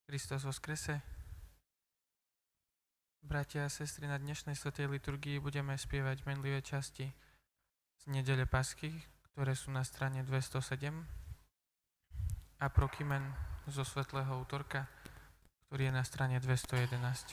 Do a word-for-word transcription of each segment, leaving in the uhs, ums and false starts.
Kristus voskrese. Bratia a sestry, na dnešnej svätej liturgii budeme spievať menlivé časti z nedele Pasky, ktoré sú na strane dvestosedem, a prokymen zo Svetlého útorka, ktorý je na strane dvestojedenásť.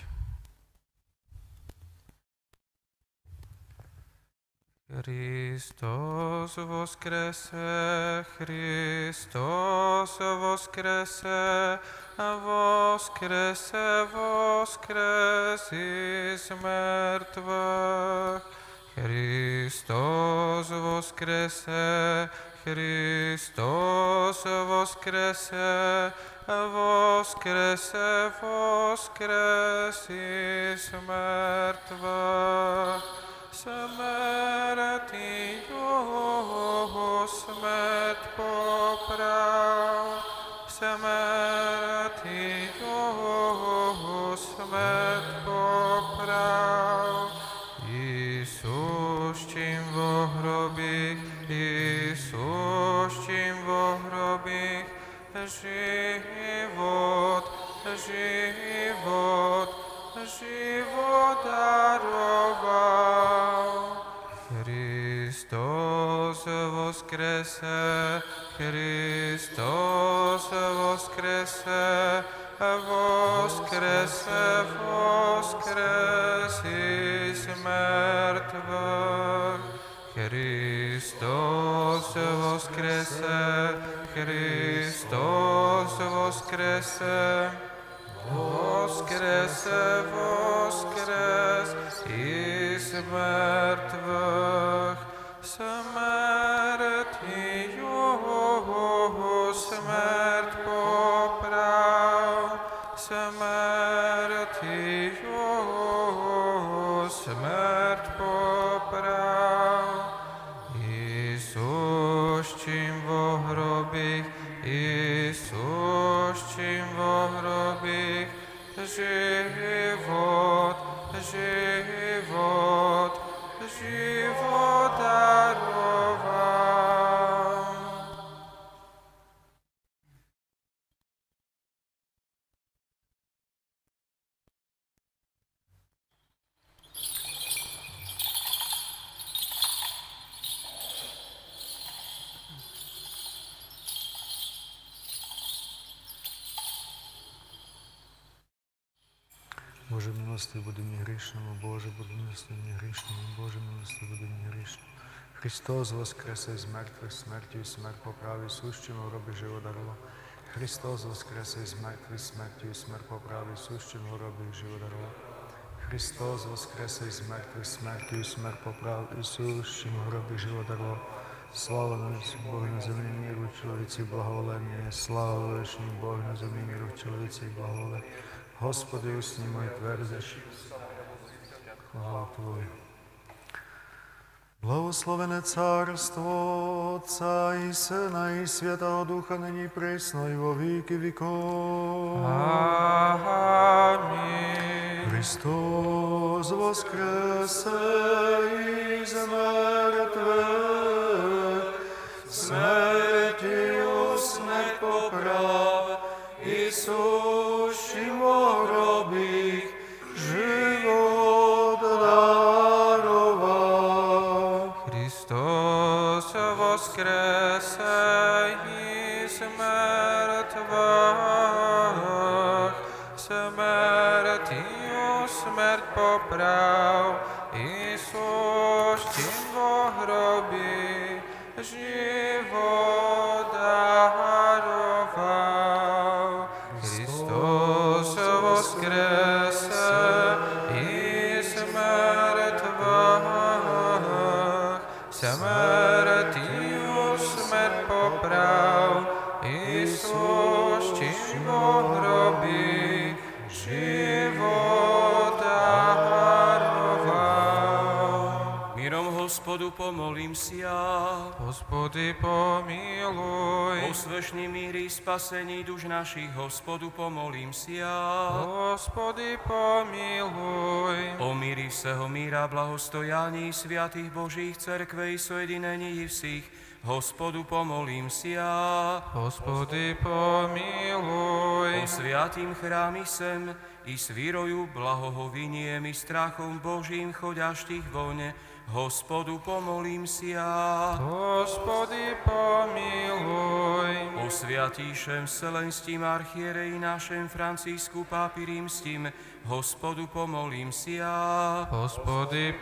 Kristus voskrese, Kristus voskrese, voskrese, voskresis mŕtvych. Kristus voskrese, Kristus voskrese, voskrese, voskresis mŕtvych. Smrti jeho smrt poprav, smrti jeho smrt poprav. Isus, čím vo hrobích, Isus, čím vo hrobích, život, život, život daroval. Kristus voskrese, Kristus voskrese, voskrese, voskresis mŕtvych. Kristus voskrese, Kristus voskrese, voskrese, voskresis mŕtvych. Smrti jeho smrt poprav, smrti jeho smrt poprav. Isus, čím vo hrobích, Isus, čím vo hrobích, život, život, život daroval. Боже, милостивый, буди мне грешному, Боже, буди милостивый мне грешному, Боже, милостивый, буди мне грешному. Христос воскресе из мертвых, смертью смерть поправ, Иисус, чим в гробі живо дарував. Христос воскресе из мертвых, смертью смерть поправ, Иисус, чим в гробі живо дарував. Христос воскресе из мертвых, смертью смерть поправ, Иисус, чим в гробі живо дарував. Слава на вічній Богу, на землі миру, чоловіці благоволення, слава вічній Богу, на землі миру, чоловіці благоволення. Господи, усні мої твердиш, хвала Твою. Благословене царство Отца і Сина і Святого Духа, нині присно і во віки віков. Амінь. Христос воскресе із мертвих, смертю смерть поправ, Ісус, чим во гробі живот дарував. Христос воскресе із мертвих, смертю смерть поправ, Ісус, чим во гробі живот дарував. Христос воскресе із мертвих, смертю смерть поправ, Ісус, чим во гробі живот дарував. Миром Господу Hospodu, pomolím sia. Господи, помилуй. Osvešný mír i spasení duš našich, Hospodu, pomolím sia. Господи, помилуй. O míri всеho míra, blahostojání sviatých Božích cerkvej, sojedinení всіх, Hospodu, pomolím sia. Господи, помилуй. O sviatým chrámi sem, i s vírою, blahohoviniem i strachom Božím choďaštích voň, Hospodu, pomolím sia. Господи, помилуй. O sviatíšem Vselenstím archiereji našem Francisku pápi rímstím, Hospodu, pomolím sia. Господи,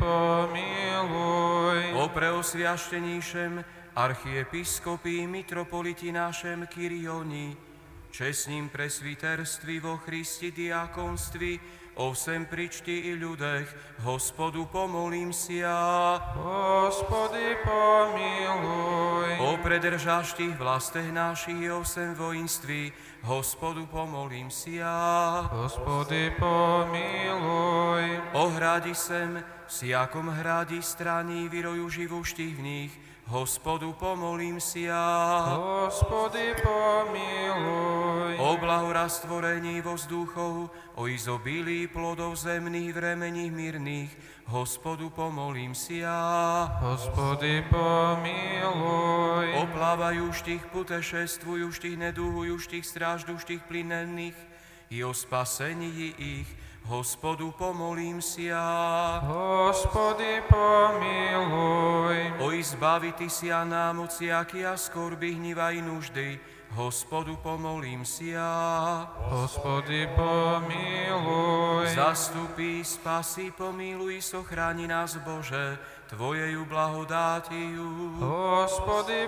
помилуй. O preosviašteníšem archiepiskopii mitropoliti našem Kyrioni, čestním presviterství vo Christi diakonství, o všem pričti i ľudech, Hospodu, pomolím sia. Господи, помилуй. O predržaštích vlastech našich i o všem vojenství, Hospodu, pomolím sia. Господи, помилуй. O hradi sem, всяком hradi straní viroju živoštích v nich, Hospodu, pomolím sia. Господи, помилуй. O blahorastvorení vzduchov, o izobilí plodov zemných vremení mírnych, Hospodu, pomolím sia. Господи, помилуй. O plávajúštich, putešestvujúštich, neduhujúštich, strážduštých plinenných i o spasení ich, Hospodu, pomolím sia. Господи, помилуй. O izbaviti sia námociaky a skorby, hniva i nuždy, Hospodu, pomolím sia. Господи, помилуй. Zastupí, spasi, pomíluj, sochráni nás, Bože, Tvojeju blahodátiu. Господи,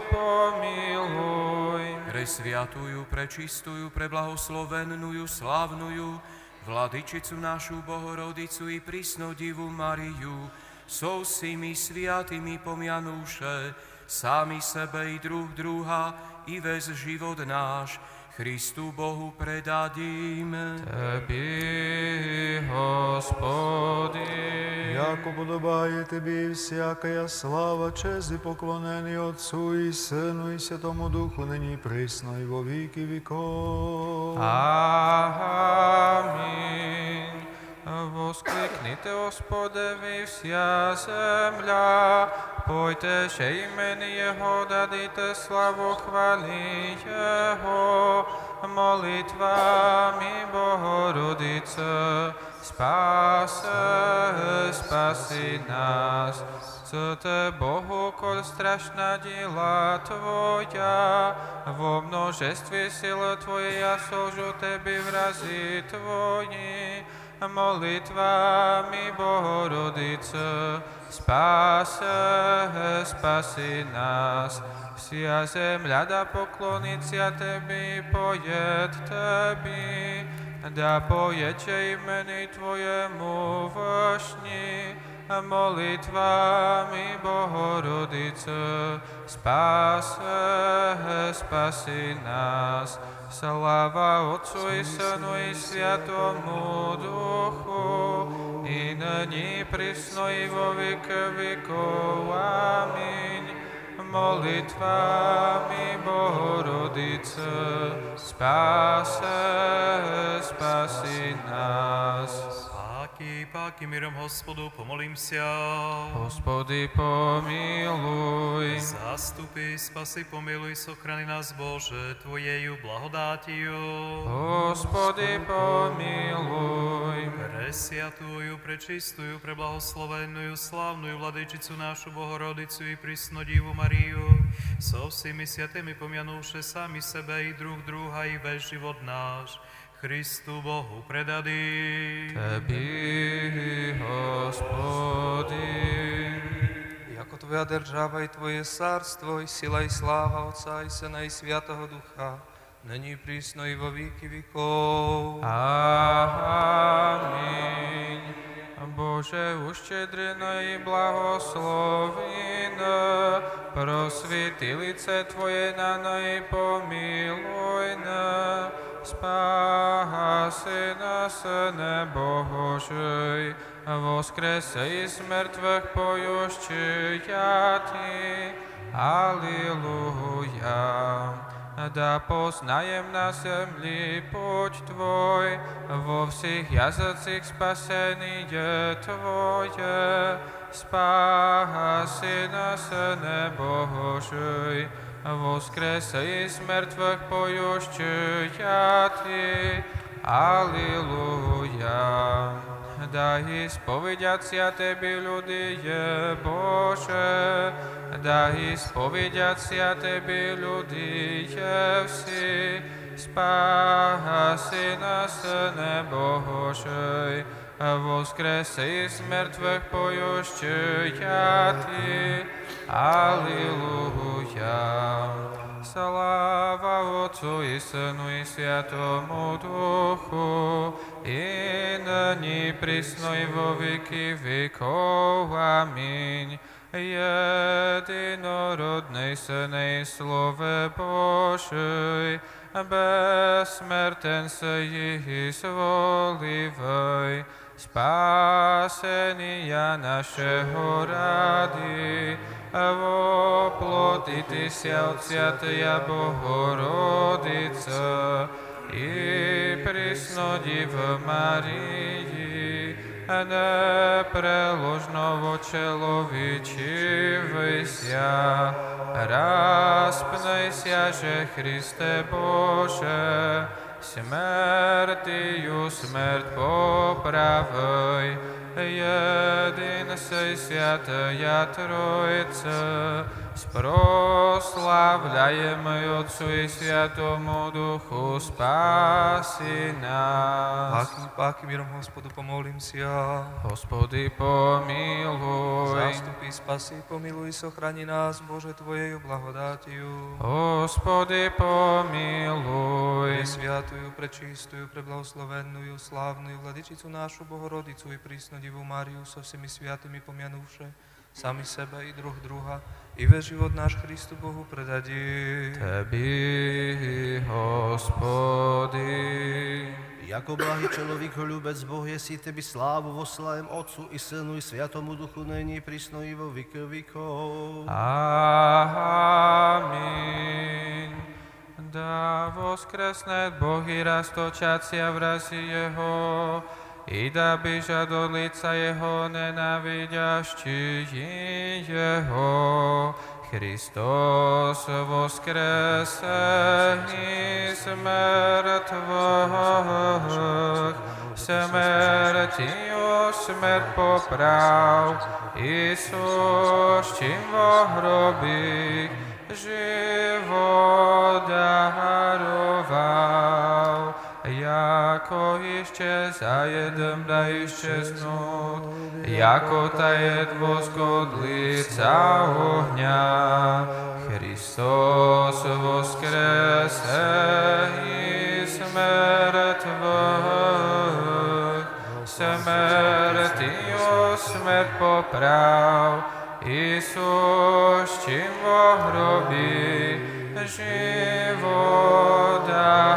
помилуй. Presviatujú, prečistujú, preblahoslovennujú, slávnujú, Vladyčicu našu Bohorodicu i prisnodivu Mariu, so vsými sviatými pomianúše, sami sebe i druh druha, i ves život náš, Christu Bohu predadím. Тебе, Господи. Яко подобає Тобі всякая слава, честь і поклонені Отцу і Сину і Святому Духу, нині і присно, і во віки віков. Аминь. Воскликните, Господеві, вся земля, пойте ще імені Його, дадите славу хвалі Його, молитвами Богородице, спасе, спаси нас. Це Богу, коль страшна діла Твоя, во множестві сили Твоя сожу Тебе в рази Твої, молитвами Богородице, спасе, спаси нас. Вся земля да поклониться Тебе, поет Тебе, да поече імені Твоєму вишні, молитвами Богородице, спасе, спаси нас. Слава Отцу і Сину і Святому Духу, і нині присно і во віки віков. Амінь. Молитвами Богородице, спасе, спаси нас. Páky, páky, mirom Hospodu, pomolímся. Господи, помилуй. Zastupy, spasi, pomiluj, sochrani nás, Bože, Tvojeju blahodátiju. Господи, помилуй. Presiatujú, prečistujú, preblahoslovenную, slávную Vladyčicu našu Bohorodicu i prisnodivu Mariu, so všemi sviatými pomianúše sami sebe i druh druha i ves život náš, Christu Bohu predadí. Тебе, Господи. Яко Твоя держава и Твое царство, и сила, и слава Отца, и Сына, и Святого Духа, ныне и присно, и во веки веков. Аминь. Боже, ущедрено и благословено, просвети лице Твое нано и помилуй нас. Спаси нас, не Божий, воскресе из мертвых поющая Ты. Аллилуйя. Да познаем на земле путь Твой, во всех языцах спасение Твое. Спаси нас, Божий, воскресе из мертвых поющая Ты. Аллилуйя. Да исповедятся Тебе люди, Боже, да исповедятся Тебе люди все. Спаси нас, Божий, воскресе из мертвых поющая Ты. Аллилуйя. Слава Отцу и Сыну и Святому Духу, и ныне присно и во веки веков. Аминь. Единородный Сын и Слово Божий, бессмертен сей изволивай, спасения нашего ради, воплотитеся от Святая Богородица и пресно Дива Марии, непреложного человечивайся, распнайся же, Христе Боже, смертью смерть поправай, един сей Святая Троица, прославляемый Отцу и Святому Духу, спаси нас. Паки, паки, миром Господу помолимся. Господи, помилуй. Заступи, спаси, помилуй, сохрани нас, Боже, Твоею благодатью. Господи, помилуй. Пресвятую, пречистую, преблагословенную, славную Владычицу нашу Богородицу и присно Диву Марию со всеми святыми помянувши, sami seba i druh druha, i ve život náš Christu Bohu predadí. Tebi, Hospody. Jako blahý člověk, ľubec Boh, jesi Tebi slávu voslajem Otcu i Synu i Sviatomu Duchu, nyní prisno i vo věky věkov. Amin. Да воскреснет Бог и расточатся врази Его, и да бежат от лица Его ненавидящие Его. Христос воскресе из мертвых, смертью смерть поправ, Иисус, чем во гробе живот даровал, яко исчезает, да исчезнут, яко тает воск от лица огня. Христос воскресе из мертвых, смертью смерть поправ, Иисус, чем во гробе живот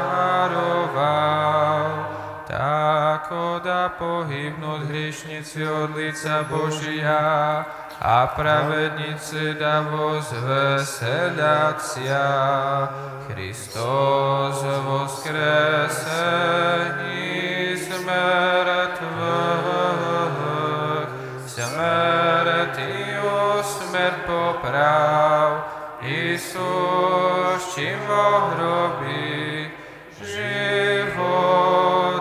даровал. Так да погибнут грешницы от лица Божия, а праведницы да возвеселятся. Христос воскресе из мертвых, смертью смерть поправ, Иисус, чем во гробе живот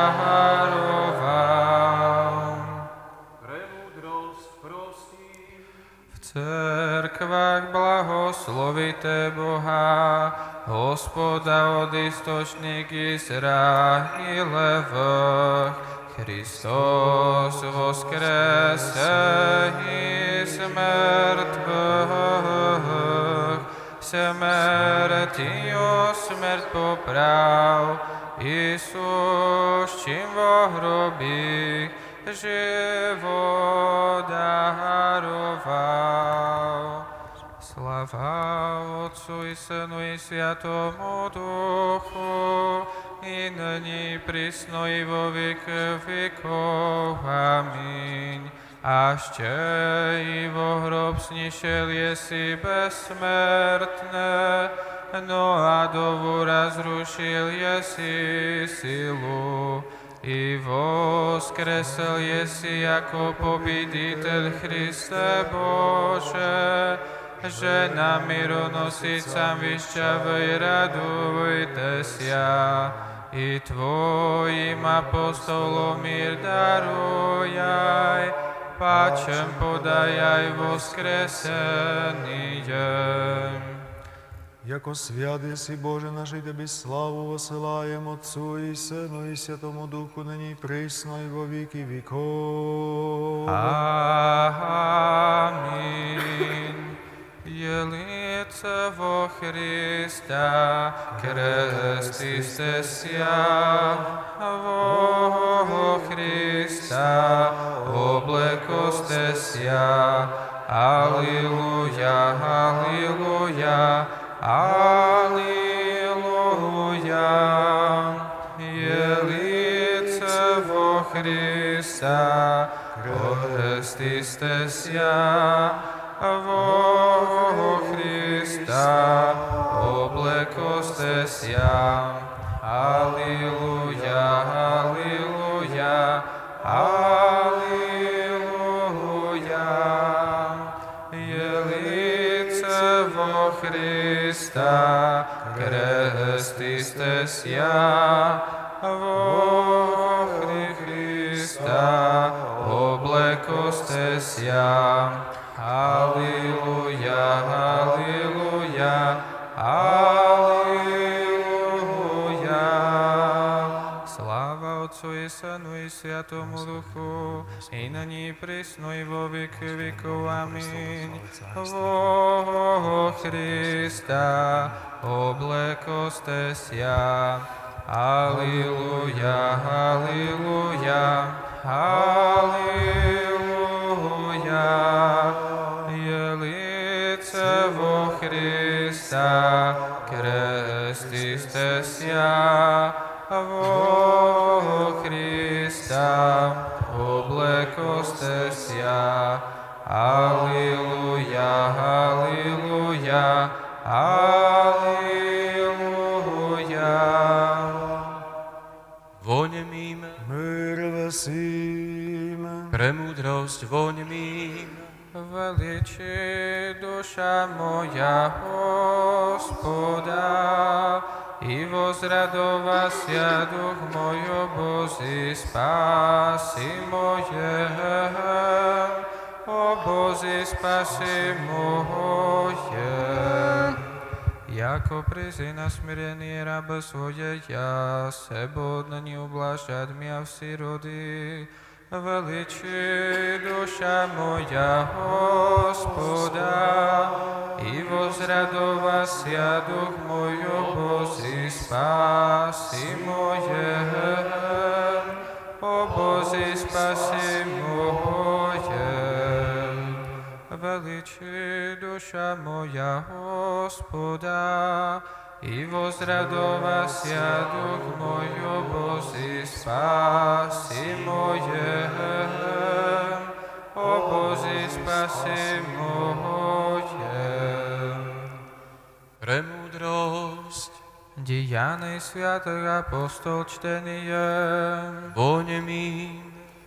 даровал. Премудрость прости. В церквах благословите Бога, Господа от источник Израилевых. Христос воскресе из мертвых, смертью смерть поправ, Иисус, чем во гробе живот даровал. Слава Отцу и Сыну и Святому Духу, i nyní prisno i vo věk věkov. Amin. Aště i vo hrob snišel jesi bezsmrtné, no a do vora zrušil jesi silu, i voskresel jesi jako pobíditel Christe Bože, že na mironosicám vyšťavej radujte sia, i tvojim apostolom mír darujaj, pačem podajaj voskresený deň. Яко свят еси, Боже наш, и Тебе славу посылаем Отцу и Сыну и Святому Духу, ныне и присно и во веки веков. Аминь. Елице во Христа, крестисте ся, во Христа, облекосте ся. Аллилуйя, аллилуйя, аллилуйя. Елице во Христа, крестисте ся, во Христа, облекосте ся. Аллилуйя, аллилуйя, аллилуйя. Елице во Христа, крестисте ся, во Христа, облекосте ся. Аллилуйя, аллилуйя, аллилуйя. Слава Отцу и Сыну и Святому Духу, и ныне и присно и во веки веков. Аминь. Во Христа облекосте ся. Аллилуйя, аллилуйя, аллилуйя. Елице во Христа, крестисте ся, во Христа, облекосте ся. Аллилуйя, аллилуйя, аллилуйя. Voňmím, Мир весим, premúdrosť voňmím, Величи душа моя Господа, и возрадовася дух мой, о Боже, спаси мое, о Боже, спаси мое. Яко призи на смирение раба своя, себо отныне ублажат мя все роды. Величи душа моя Господа, и возрадовася дух мой, о Боже, спаси мое, о Боже, спаси мое. Величи душа моя Господа, и возрадовася дух мой, о Боже, спаси мое, о Боже, спаси мое. premúdrosť Деяний святых апостол чтение. voňmím,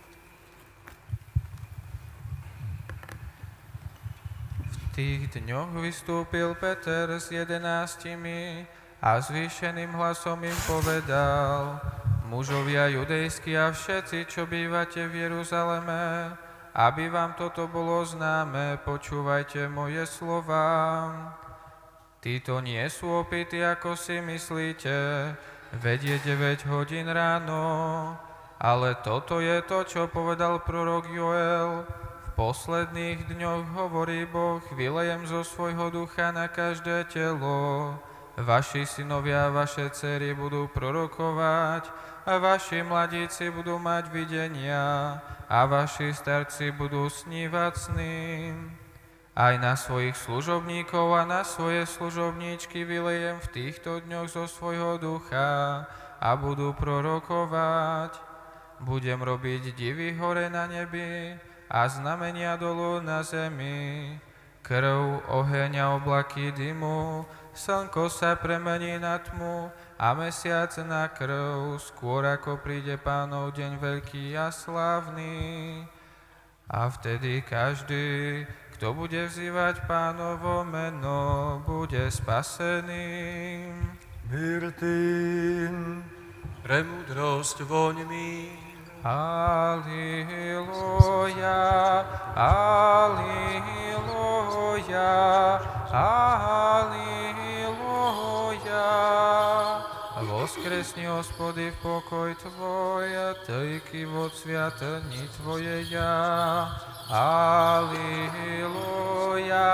V tých dňoch vystúpil Peter s jedenáctimi a zvýšeným hlasom im povedal: Mužovia judejskí a všetci, čo bývate v Jeruzaleme, aby vám toto bolo známe, počúvajte moje slova. Títo nie sú opití, ako si myslíte, veď je deväť hodín ráno, ale toto je to, čo povedal prorok Joel. V posledných dňoch, hovorí Boh, vylejem zo svojho ducha na každé telo. Vaši synovia a vaše dcery budú prorokovať, a vaši mladíci budú mať videnia, a vaši starci budú snívať sny. Aj na svojich služobníkov a na svoje služobníčky vylejem v týchto dňoch zo svojho ducha, a a budú prorokovať. Budem robiť divy hore na nebi a znamenia dolu na zemi. Krv, oheň a oblaky dymu, slnko sa premení na tmu a mesiac na krv, skôr ako príde Pánov deň veľký a slávny. A vtedy každý, kto bude vzývať Pánovo meno, bude spasený. Myrtin, Premudrosť voň mi. Alleluja, alleluja, alleluja. Voskresni, Hospody, v pokoj Tvoj, a tejky vod sviatení Tvoje ja. Alleluja,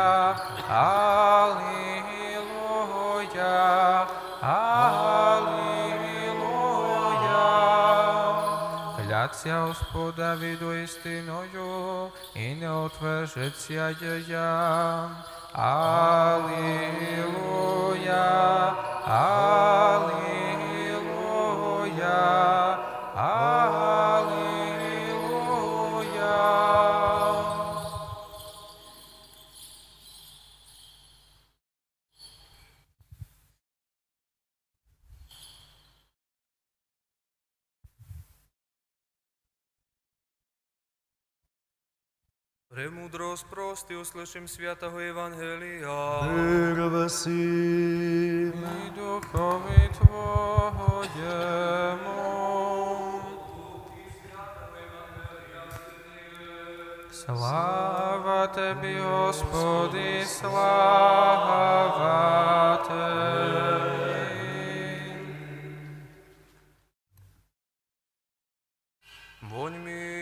alleluja, alleluja. Хляться Господа виду истиною и не отвержется я. Аллилуйя, аллилуйя, аллилуйя. Премудрость прости, услышим святого Евангелия. Первосим, И духови Твоему. Слава Тебе, Господи, слава Тебе. Вонь ми.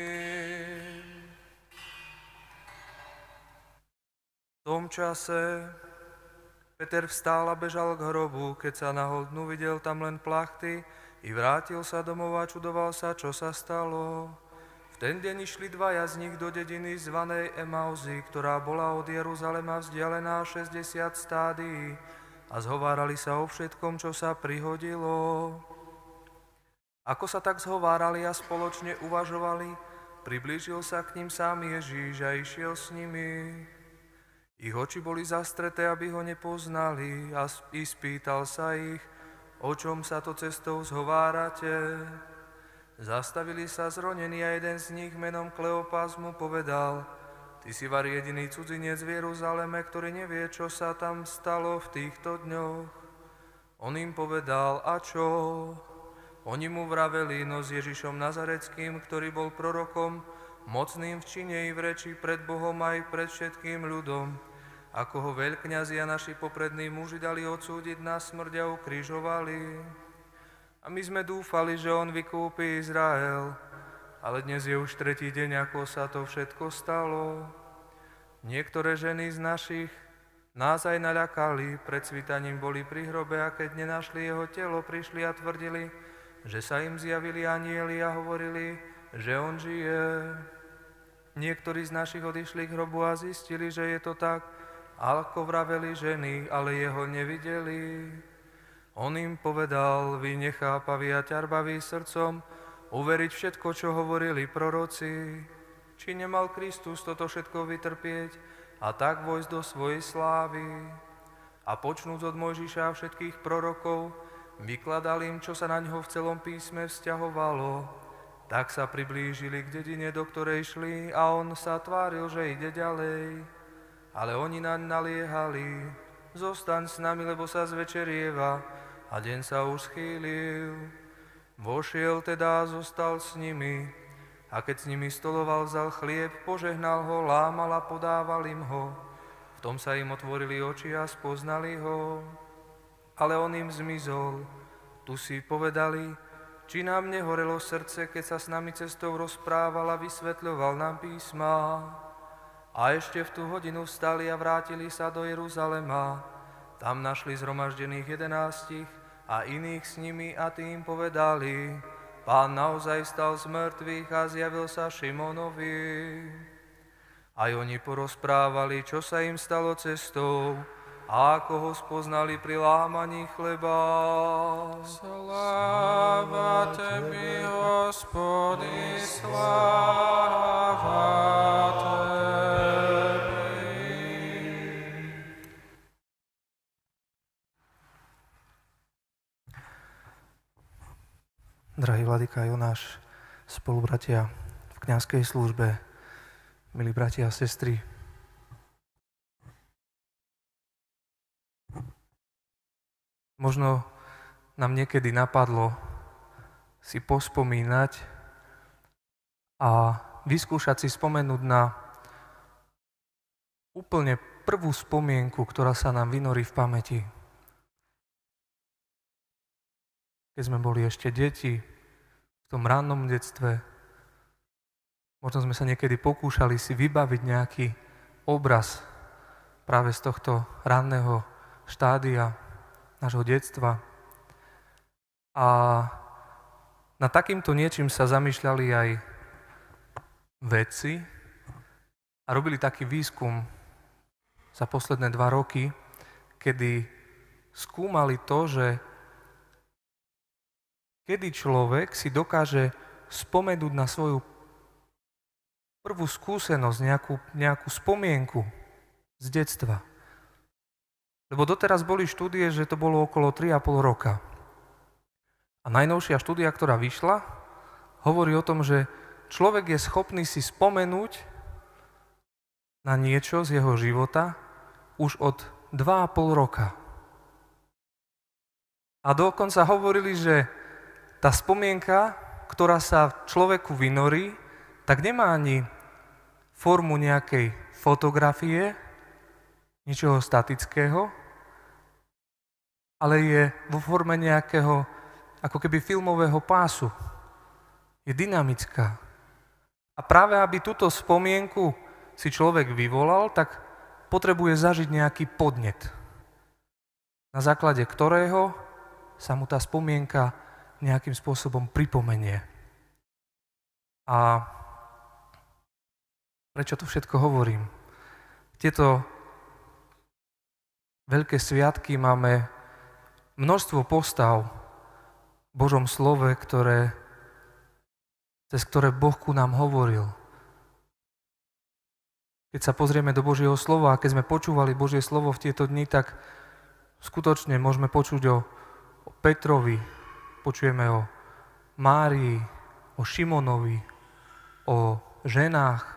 V tom čase Peter vstál a bežal k hrobu, keď sa nahol dnu videl tam len plachty, i vrátil sa domov a čudoval sa, čo sa stalo. V ten deň išli dvaja z nich do dediny zvanej Emauzy, ktorá bola od Jeruzalema vzdialená šesťdesiat stádií, a zhovárali sa o všetkom, čo sa prihodilo. Ako sa tak zhovárali a spoločne uvažovali, priblížil sa k ním sám Ježíš a išiel s nimi. Ich oči boli zastreté, aby ho nepoznali, a spýtal sa ich, o čom sa to cestou zhovárate. Zastavili sa zronení a jeden z nich menom Kleopas mu povedal, ty si var jediný cudzinec v Jeruzaleme, ktorý nevie, čo sa tam stalo v týchto dňoch. On im povedal, a čo? Oni mu vraveli, no s Ježišom Nazareckým, ktorý bol prorokom, mocným v čine i v reči pred Bohom aj pred všetkým ľudom, ako ho veľkňazi a naši poprední muži dali odsúdiť na smrť a ukrižovali. A my sme dúfali, že on vykúpi Izrael, ale dnes je už tretí deň, ako sa to všetko stalo. Niektoré ženy z našich nás aj naľakali, pred svítaním boli pri hrobe a keď nenašli jeho telo, prišli a tvrdili, že sa im zjavili anjeli a hovorili, že on žije. Niektorí z našich odišli k hrobu a zistili, že je to tak, ako vraveli ženy, ale jeho nevideli. On im povedal, vy nechápaví a ťarbaví srdcom, uveriť všetko, čo hovorili proroci. Či nemal Kristus toto všetko vytrpieť a tak vojsť do svojej slávy? A počnúc od Mojžiša a všetkých prorokov, vykladal im, čo sa na ňo v celom písme vzťahovalo. Tak sa priblížili k dedine, do ktorej šli, a on sa tváril, že ide ďalej. Ale oni naň naliehali, zostaň s nami, lebo sa zvečerieva, a deň sa už schýlil. Vošiel teda a zostal s nimi, a keď s nimi stoloval, vzal chlieb, požehnal ho, lámal a podával im ho. V tom sa im otvorili oči a spoznali ho. Ale on im zmizol. Tu si povedali, či nám nehorelo srdce, keď sa s nami cestou rozprával a vysvetľoval nám písma. A ešte v tú hodinu vstali a vrátili sa do Jeruzalema. Tam našli zhromaždených jedenástich a iných s nimi a tým povedali, Pán naozaj vstal z mŕtvych a zjavil sa Šimonovi. Aj oni porozprávali, čo sa im stalo cestou, a ako ho spoznali pri lámaní chleba. Sláva Tebi, Hospody, sláva Tebi. Drahý vladyka Jonáš, spolubratia v kňazskej službe, milí bratia a sestry, možno nám niekedy napadlo si pospomínať a vyskúšať si spomenúť na úplne prvú spomienku, ktorá sa nám vynorí v pamäti. Keď sme boli ešte deti, v tom rannom detstve, možno sme sa niekedy pokúšali si vybaviť nejaký obraz práve z tohto ranného štádia nášho detstva. A nad takýmto niečím sa zamýšľali aj vedci a robili taký výskum za posledné dva roky, kedy skúmali to, že kedy človek si dokáže spomenúť na svoju prvú skúsenosť, nejakú, nejakú spomienku z detstva. Lebo doteraz boli štúdie, že to bolo okolo tri a pol roka. A najnovšia štúdia, ktorá vyšla, hovorí o tom, že človek je schopný si spomenúť na niečo z jeho života už od dva a pol roka. A dokonca hovorili, že tá spomienka, ktorá sa človeku vynorí, tak nemá ani formu nejakej fotografie, ničoho statického, ale je vo forme nejakého, ako keby filmového pásu. Je dynamická. A práve aby túto spomienku si človek vyvolal, tak potrebuje zažiť nejaký podnet, na základe ktorého sa mu tá spomienka nejakým spôsobom pripomenie. A prečo to všetko hovorím? Tieto veľké sviatky máme množstvo postav v Božom slove, ktoré, cez ktoré Boh ku nám hovoril. Keď sa pozrieme do Božieho slova a keď sme počúvali Božie slovo v tieto dni, tak skutočne môžeme počuť o, o Petrovi, počujeme o Márii, o Šimonovi, o ženách,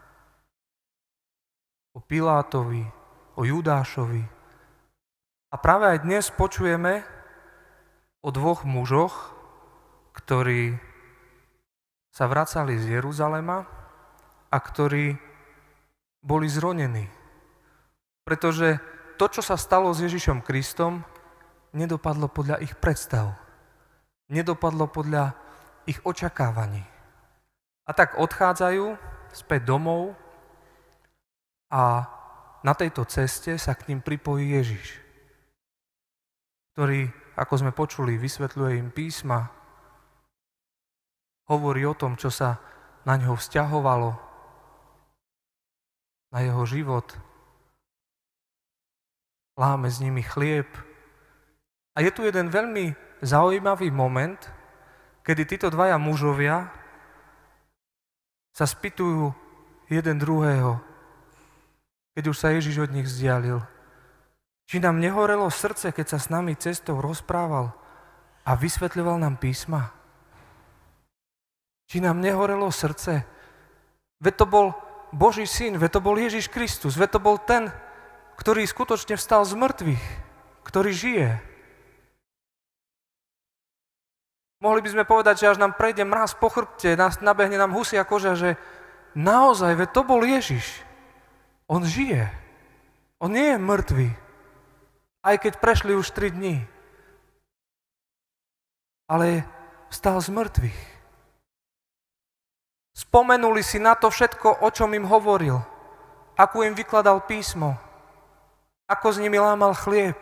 o Pilátovi, o Judášovi. A práve aj dnes počujeme o dvoch mužoch, ktorí sa vracali z Jeruzalema a ktorí boli zronení. Pretože to, čo sa stalo s Ježišom Kristom, nedopadlo podľa ich predstav. Nedopadlo podľa ich očakávaní. A tak odchádzajú späť domov a na tejto ceste sa k ním pripojí Ježiš, ktorý, ako sme počuli, vysvetľuje im písma, hovorí o tom, čo sa na ňo vzťahovalo, na jeho život, láme s nimi chlieb. A je tu jeden veľmi zaujímavý moment, kedy títo dvaja mužovia sa spýtujú jeden druhého, keď už sa Ježiš od nich vzdialil. Či nám nehorelo srdce, keď sa s nami cestou rozprával a vysvetľoval nám písma? Či nám nehorelo srdce? Veď to bol Boží syn, veď to bol Ježiš Kristus, veď to bol ten, ktorý skutočne vstal z mŕtvych, ktorý žije. Mohli by sme povedať, že až nám prejde mráz po chrbte, nás nabehne nám husia koža, že naozaj, veď to bol Ježiš. On žije. On nie je mŕtvy. Aj keď prešli už tri dni. Ale vstal z mŕtvych. Spomenuli si na to všetko, o čom im hovoril. Ako im vykladal písmo. Ako s nimi lámal chlieb.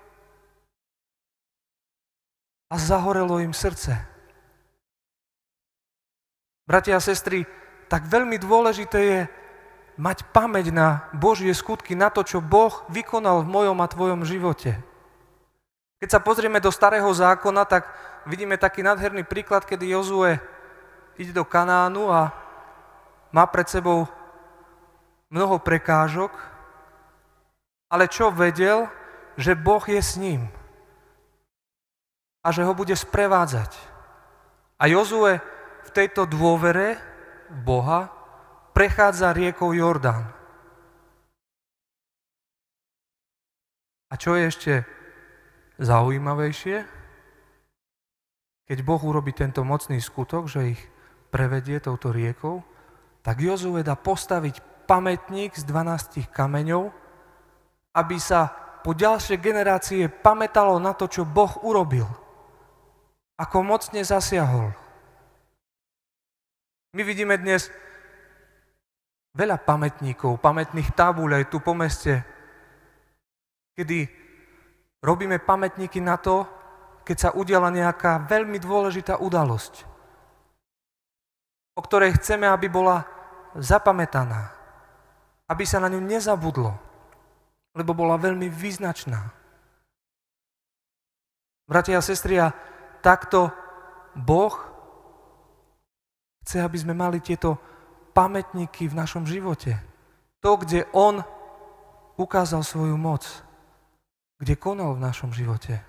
A zahorelo im srdce. Bratia a sestry, tak veľmi dôležité je mať pamäť na Božie skutky, na to, čo Boh vykonal v mojom a tvojom živote. Keď sa pozrieme do Starého zákona, tak vidíme taký nádherný príklad, kedy Jozue ide do Kanánu a má pred sebou mnoho prekážok, ale čo vedel, že Boh je s ním a že ho bude sprevádzať. A Jozue v tejto dôvere Boha prechádza riekou Jordán. A čo je ešte zaujímavejšie? Keď Boh urobí tento mocný skutok, že ich prevedie touto riekou, tak Jozue dá postaviť pamätník z dvanástich kameňov, aby sa po ďalšie generácie pamätalo na to, čo Boh urobil. Ako mocne zasiahol. My vidíme dnes veľa pamätníkov, pamätných tabúľ aj tu po meste, kedy robíme pamätníky na to, keď sa udiala nejaká veľmi dôležitá udalosť, o ktorej chceme, aby bola zapamätaná, aby sa na ňu nezabudlo, lebo bola veľmi význačná. Bratia a sestry, a takto Boh chce, aby sme mali tieto pamätníky v našom živote. To, kde On ukázal svoju moc, kde konal v našom živote.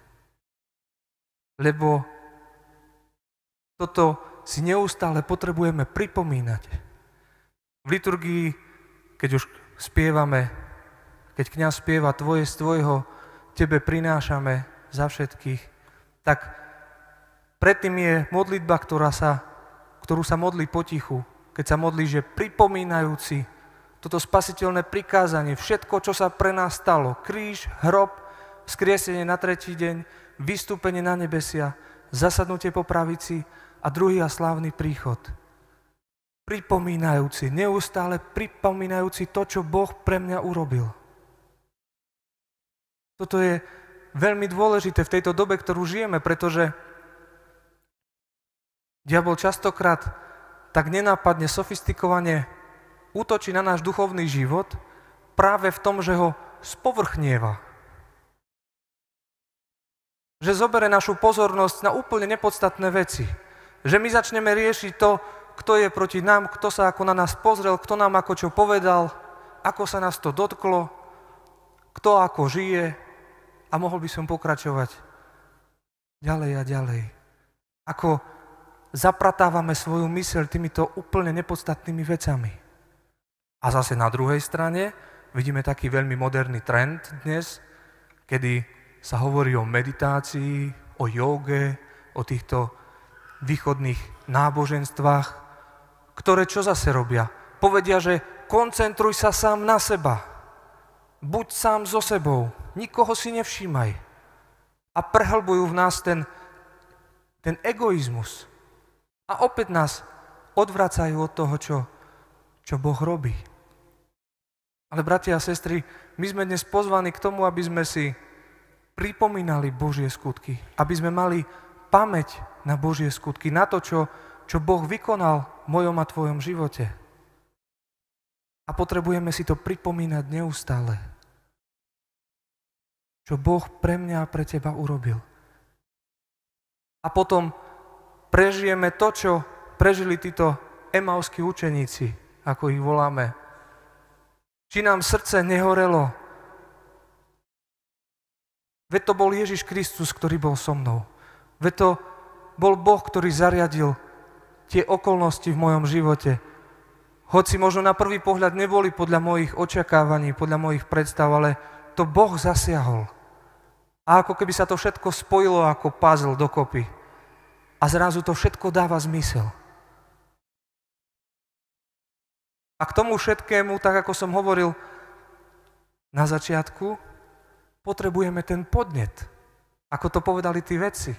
Lebo toto si neustále potrebujeme pripomínať. V liturgii, keď už spievame, keď kňaz spieva Tvoje z Tvojho, Tebe prinášame za všetkých, tak predtým je modlitba, ktorá sa, ktorú sa modlí potichu, keď sa modlí, že pripomínajúci toto spasiteľné prikázanie, všetko, čo sa pre nás stalo, kríž, hrob, vzkriesenie na tretí deň, vystúpenie na nebesia, zasadnutie po pravici a druhý a slávny príchod. Pripomínajúci, neustále pripomínajúci to, čo Boh pre mňa urobil. Toto je veľmi dôležité v tejto dobe, ktorú žijeme, pretože diabol častokrát tak nenápadne, sofistikovane útočí na náš duchovný život práve v tom, že ho spovrchnieva. Že zobere našu pozornosť na úplne nepodstatné veci. Že my začneme riešiť to, kto je proti nám, kto sa ako na nás pozrel, kto nám ako čo povedal, ako sa nás to dotklo, kto ako žije, a mohol by som pokračovať ďalej a ďalej. Ako zapratávame svoju myseľ týmito úplne nepodstatnými vecami. A zase na druhej strane vidíme taký veľmi moderný trend dnes, kedy sa hovorí o meditácii, o jóge, o týchto východných náboženstvách, ktoré čo zase robia? Povedia, že koncentruj sa sám na seba. Buď sám so sebou, nikoho si nevšímaj. A prehlbujú v nás ten, ten egoizmus. A opäť nás odvracajú od toho, čo, čo Boh robí. Ale bratia a sestry, my sme dnes pozvaní k tomu, aby sme si pripomínali Božie skutky. Aby sme mali pamäť na Božie skutky, na to, čo, čo Boh vykonal v mojom a tvojom živote. A potrebujeme si to pripomínať neustále. Čo Boh pre mňa a pre teba urobil. A potom prežijeme to, čo prežili títo emauskí učeníci, ako ich voláme. Či nám srdce nehorelo. Veď to bol Ježiš Kristus, ktorý bol so mnou. Veď to bol Boh, ktorý zariadil tie okolnosti v mojom živote. Hoci možno na prvý pohľad neboli podľa mojich očakávaní, podľa mojich predstav, ale to Boh zasiahol. A ako keby sa to všetko spojilo ako puzzle dokopy. A zrazu to všetko dáva zmysel. A k tomu všetkému, tak ako som hovoril na začiatku, potrebujeme ten podnet. Ako to povedali tí vedci.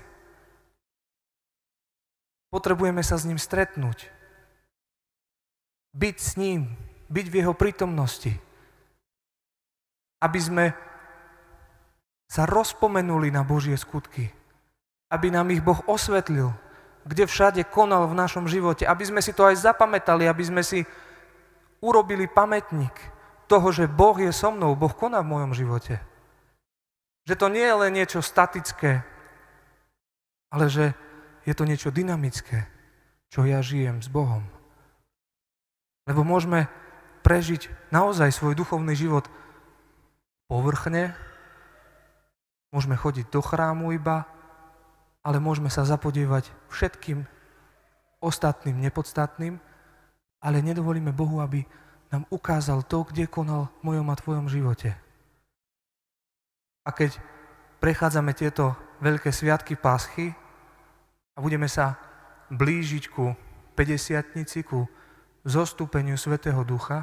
Potrebujeme sa s ním stretnúť. Byť s ním, byť v jeho prítomnosti. Aby sme sa rozpomenuli na Božie skutky. Aby nám ich Boh osvetlil, kde všade konal v našom živote. Aby sme si to aj zapamätali, aby sme si urobili pamätník toho, že Boh je so mnou, Boh koná v mojom živote. Že to nie je len niečo statické, ale že je to niečo dynamické, čo ja žijem s Bohom. Lebo môžeme prežiť naozaj svoj duchovný život povrchne, môžeme chodiť do chrámu iba, ale môžeme sa zapodievať všetkým ostatným, nepodstatným, ale nedovolíme Bohu, aby nám ukázal to, kde konal v mojom a tvojom živote. A keď prechádzame tieto veľké sviatky Paschy a budeme sa blížiť ku päťdesiatnici, ku zostúpeniu Svätého Ducha,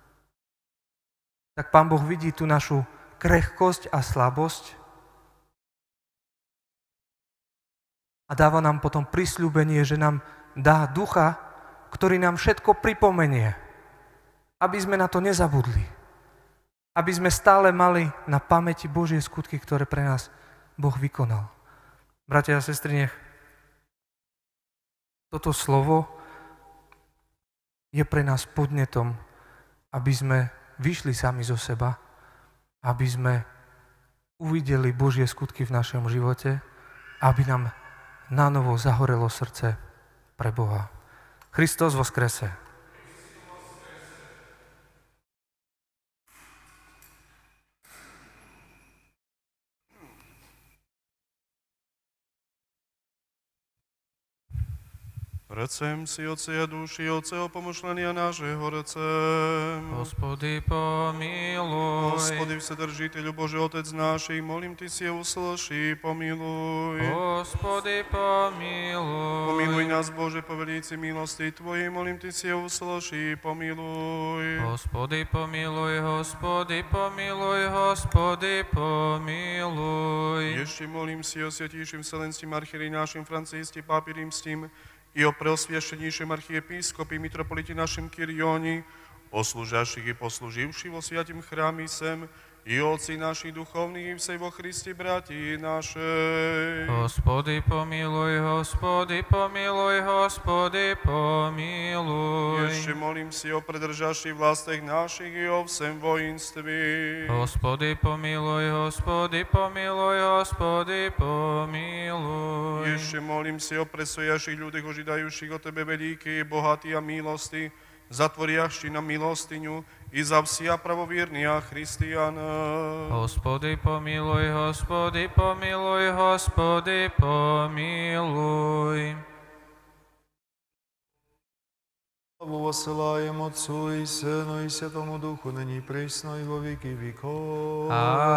tak Pán Boh vidí tú našu krehkosť a slabosť a dáva nám potom prisľúbenie, že nám dá Ducha, ktorý nám všetko pripomenie, aby sme na to nezabudli. Aby sme stále mali na pamäti Božie skutky, ktoré pre nás Boh vykonal. Bratia a sestry, nech toto slovo je pre nás podnetom, aby sme vyšli sami zo seba, aby sme uvideli Božie skutky v našom živote, aby nám nanovo zahorelo srdce pre Boha. Kristus voskrese. Recem si, Otce a duši, Otceho pomyšlenia nášeho recem. Господи, помилуй. Господи, Вседержителю Божий, Отец наший, молим Ти се услыши, помилуй. Господи, помилуй. Помилуй нас, Боже, по велице милости Твоей, молим Ти се услыши, помилуй. Господи, помилуй, Господи, помилуй, Господи, помилуй. Ještě молим si o святейшем Вселенским архиерее нашим Франциске, Папе Римским, и о преосвященнейшем архиепископе и митрополите нашем Кирионе, о служащих и послуживших во святем храме сем, и отцы наши духовные и все во Христе братья наши. Господи, помилуй, Господи, помилуй, Господи, помилуй. Еще молимся о продержавших властях наших и о всем воинстве. Господи, помилуй, Господи, помилуй, Господи, помилуй. Еще молимся о предстоящих людях, ожидающих от Тебе великие, богатые милости, zatворящий нам милостыню и за все правоверные христиана. Господи, помилуй, Господи, помилуй, Господи, помилуй. Славу воссылаем Отцу и Сыну и Святому Духу, ныне и присно и во веки веков.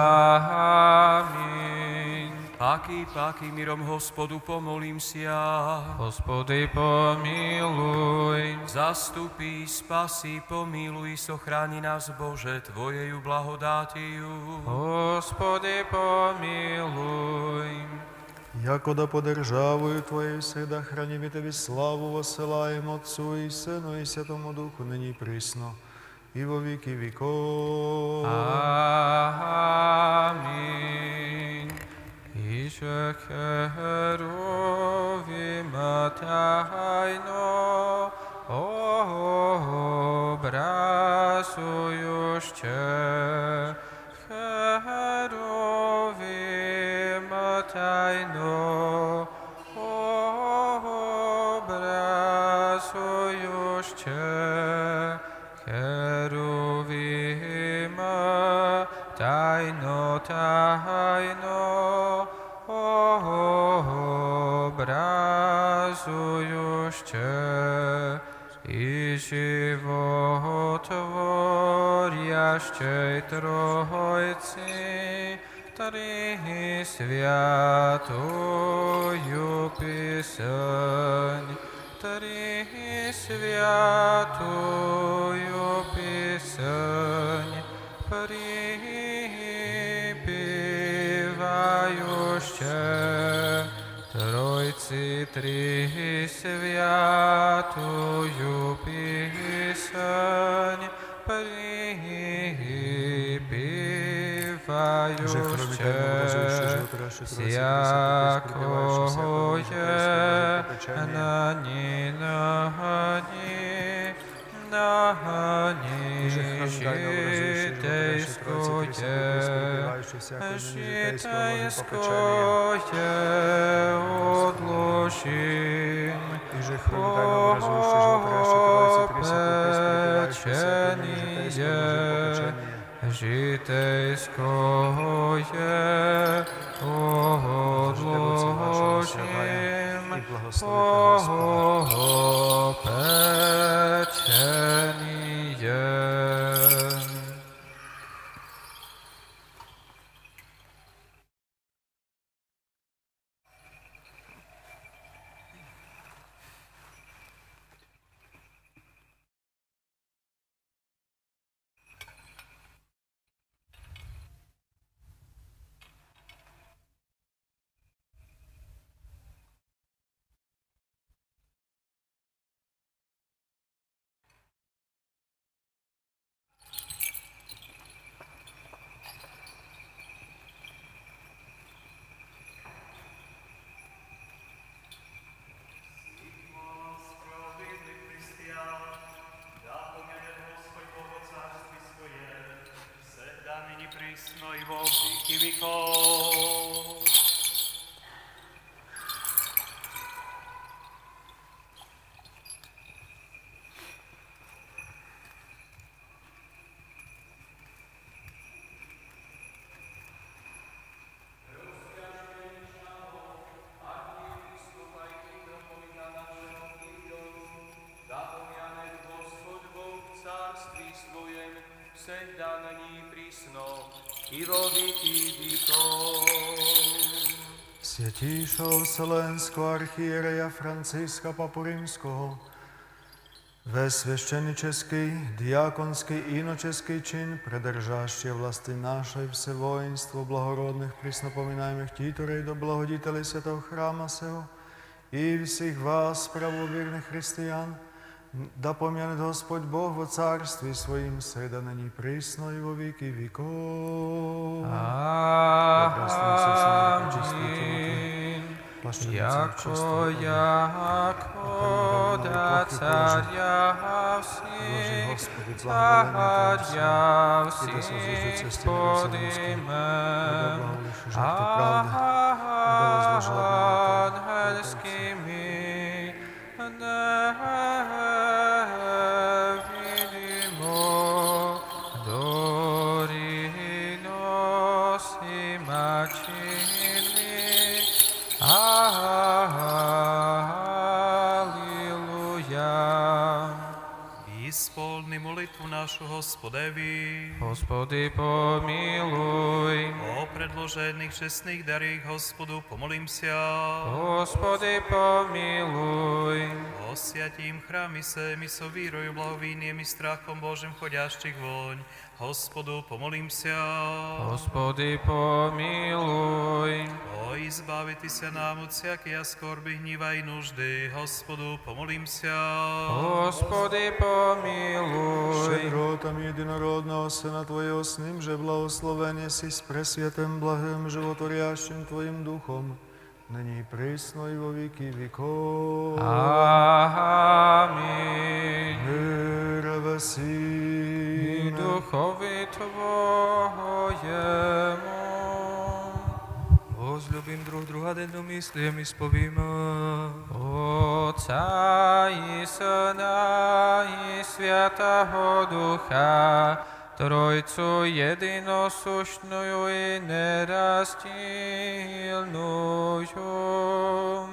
Аминь. Páky, páky, mirom Hospodu pomolím sia. Господи, помилуй. Zastupí, spasí, pomíluj, sochráni nás, Bože, Tvojeju blahodátiu. Господи, помилуй. Якода по державою Твоей всегда храним и Тебе славу воссылаем Отцу и Сыну и Святому Духу, ныне и присно и во веки веков. Аминь. Иже херувим тайно образующе, херувим тайно образующе, херувим тайно тайно образующе и животворящей Троицы, Три святую Писань, Три святую Писань, припевающая Тройцы Три святую Писань, припевающая всякое на ни на ни на ни odložím, žitejskoje odložím, popečenie. Prísno i vo veky vekov. Святейшего Вселенского архиерея Франциска Папу Римского, ve священнический, диаконский и иноческий чин, предержащие власти нашей все воинство благородных, преснопоминаемых титулей до благодетелей святого храма сего, и всех вас, правоверных христиан, да помянет Господь Бог во царстве Своим, среда ныне присно и во веки веков. Аминь. Яко, яко, да царя всех, царя всех подымем, ангельскими невидимо дори носим очами. Аллилуйя. Исполни молитву нашу Господеvi. Господи, помилуй. О предложенных честных дарих Господу помолимся. Господи, помилуй. О святім храмі семи со вірою, благовінням і страхом Божим ходящих вонь. Господу помолимся. Господи, помилуй. О избавитися нам от всякої скорби, гніва і нужди. Господу помолимся. Господи, помилуй. Щедротами единородного Сына Твоего, с Ним же благословен еси с пресвятым, благим, животворящим Твоим Духом, ныне и присно и во веки веков. Аминь. Мир во И Духови Твоему. Возлюбим друг друга, единомислием исповима. Отца и Сына и Святого Духа, Тройцу единосущную и нераздельную.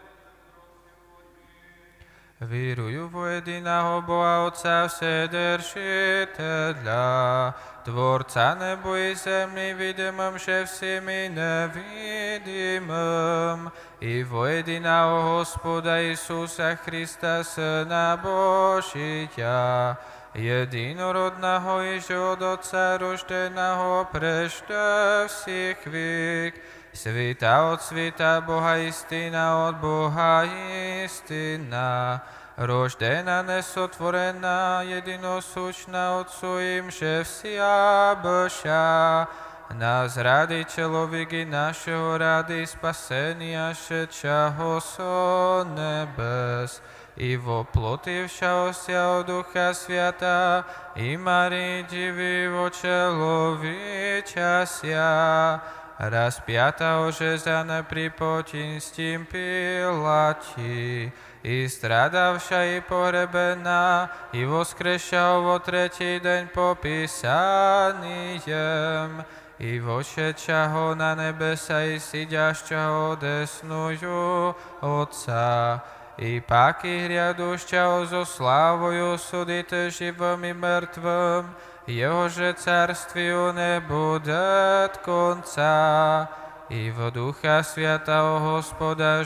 Вірую в єдиного Бога Отця Вседержителя, Творця небо і землі, видимим же всім і невидимим, і в єдиного Господа Ісуса Христа, Сина Божия, єдинородного і же от Отця рожденого прежде всіх вік, світа от світа, Бога істина от Бога істина, рождена, несотворена, єдиносущна Отцу їм же вся божа, нас ради чоловіки нашого ради спасення, шедшого со небес, i воплотившегося от Духа Свята, и Марии Девы человечася, распятого же за неприпотинстим Пилати, и страдавша и погребена, и воскрешал во третий день по Писаниям, и вошедшего на небеса и сидящего одесную Отца, и паки грядущего зо славою судите живым и мертвым, Его же царствию не будет конца, и в Духа Святого Господа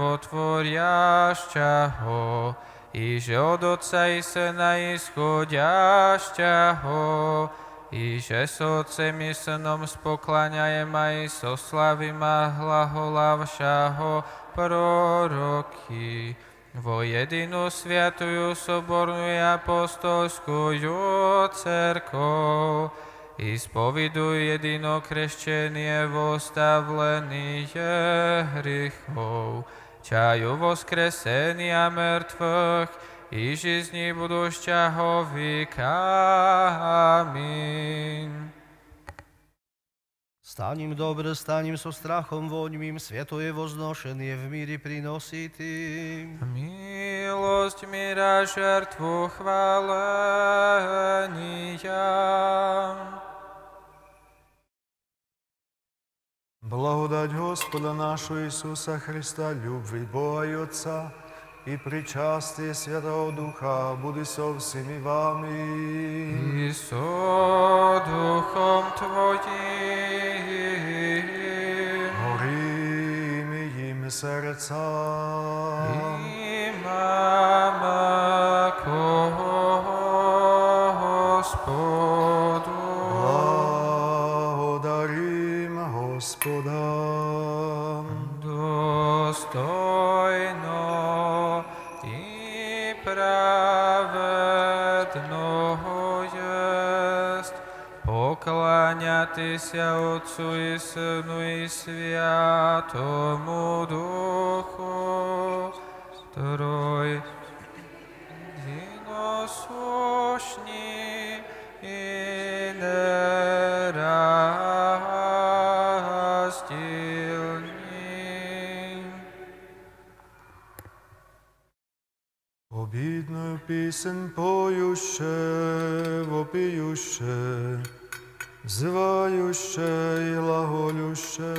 животворящего, и же от Отца и Сына исходящего, и же с Отцем и Сыном спокланяем и сославим глаголавшего пророки, во едину святую соборную апостольскую церковь, исповедуй едино крещение в оставление грехов, чаю воскресения мертвых и жизни будущего века. Аминь. Staním dobre, staním so strachom voňmým, svetoje возnošenie v míri prinositi. Милость мира, жертву хваления. Благодать Господа нашего Иисуса Христа, любви Бога и Отца, и причастие Святого Духа буде со всеми вами. И со Духом Твоим. Горим им сердца. Имаме ко Господу. Благодарим Господа. Достойно и праведно есть поклонятися Отцу и Сыну и Святому Духу, Трой единосущни и нераздельни. Обидную песен поюще, вопиюще, взывающее и глаголюще.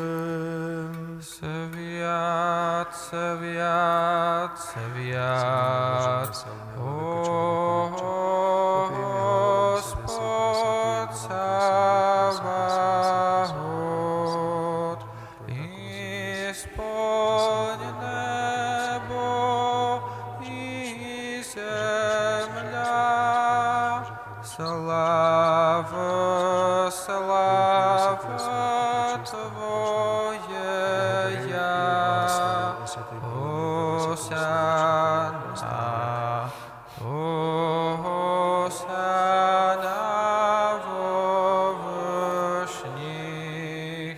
Свят, свят, свят, о Господь Саваоф, исполни небо и земля, слава, слава Твоя, Осанна, Осанна во вышних,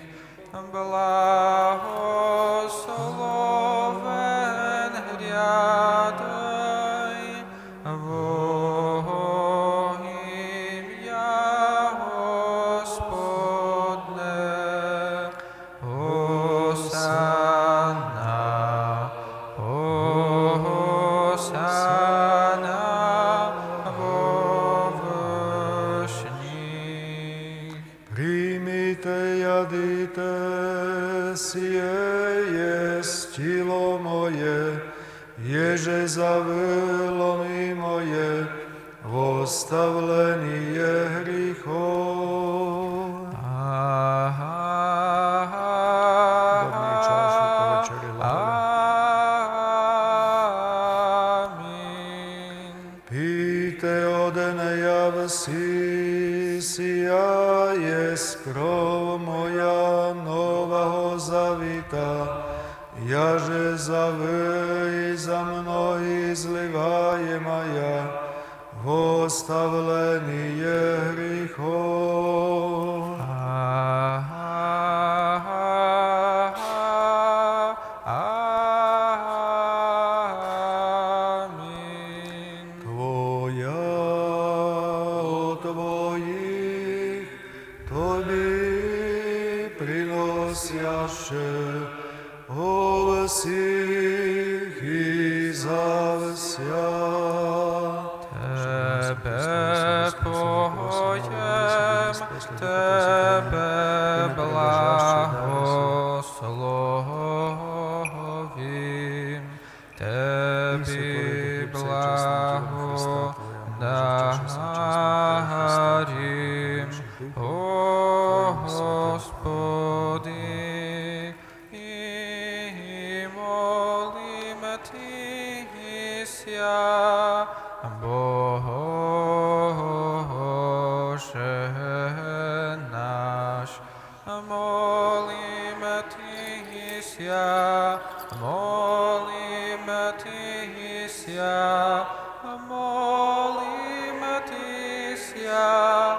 благословен грядой во имя Господне. Осанна, Осанна во вышних. Примите, ядите, сие есть тело мое, еже за выломи мое, восставление грехов. Добрый час, повечери Аминь. Пийте одене всі, сія єсть кров моя нового завіта, я же за ви і за мною зливає моя, восставление грехов. Аминь. осяще, ове сих и завсят. Тебе поем, Тебе благословим, Тебе благодарим, о Господи, и молим Тися, Боже наш, молим Тися, молим Тися, молим Тися,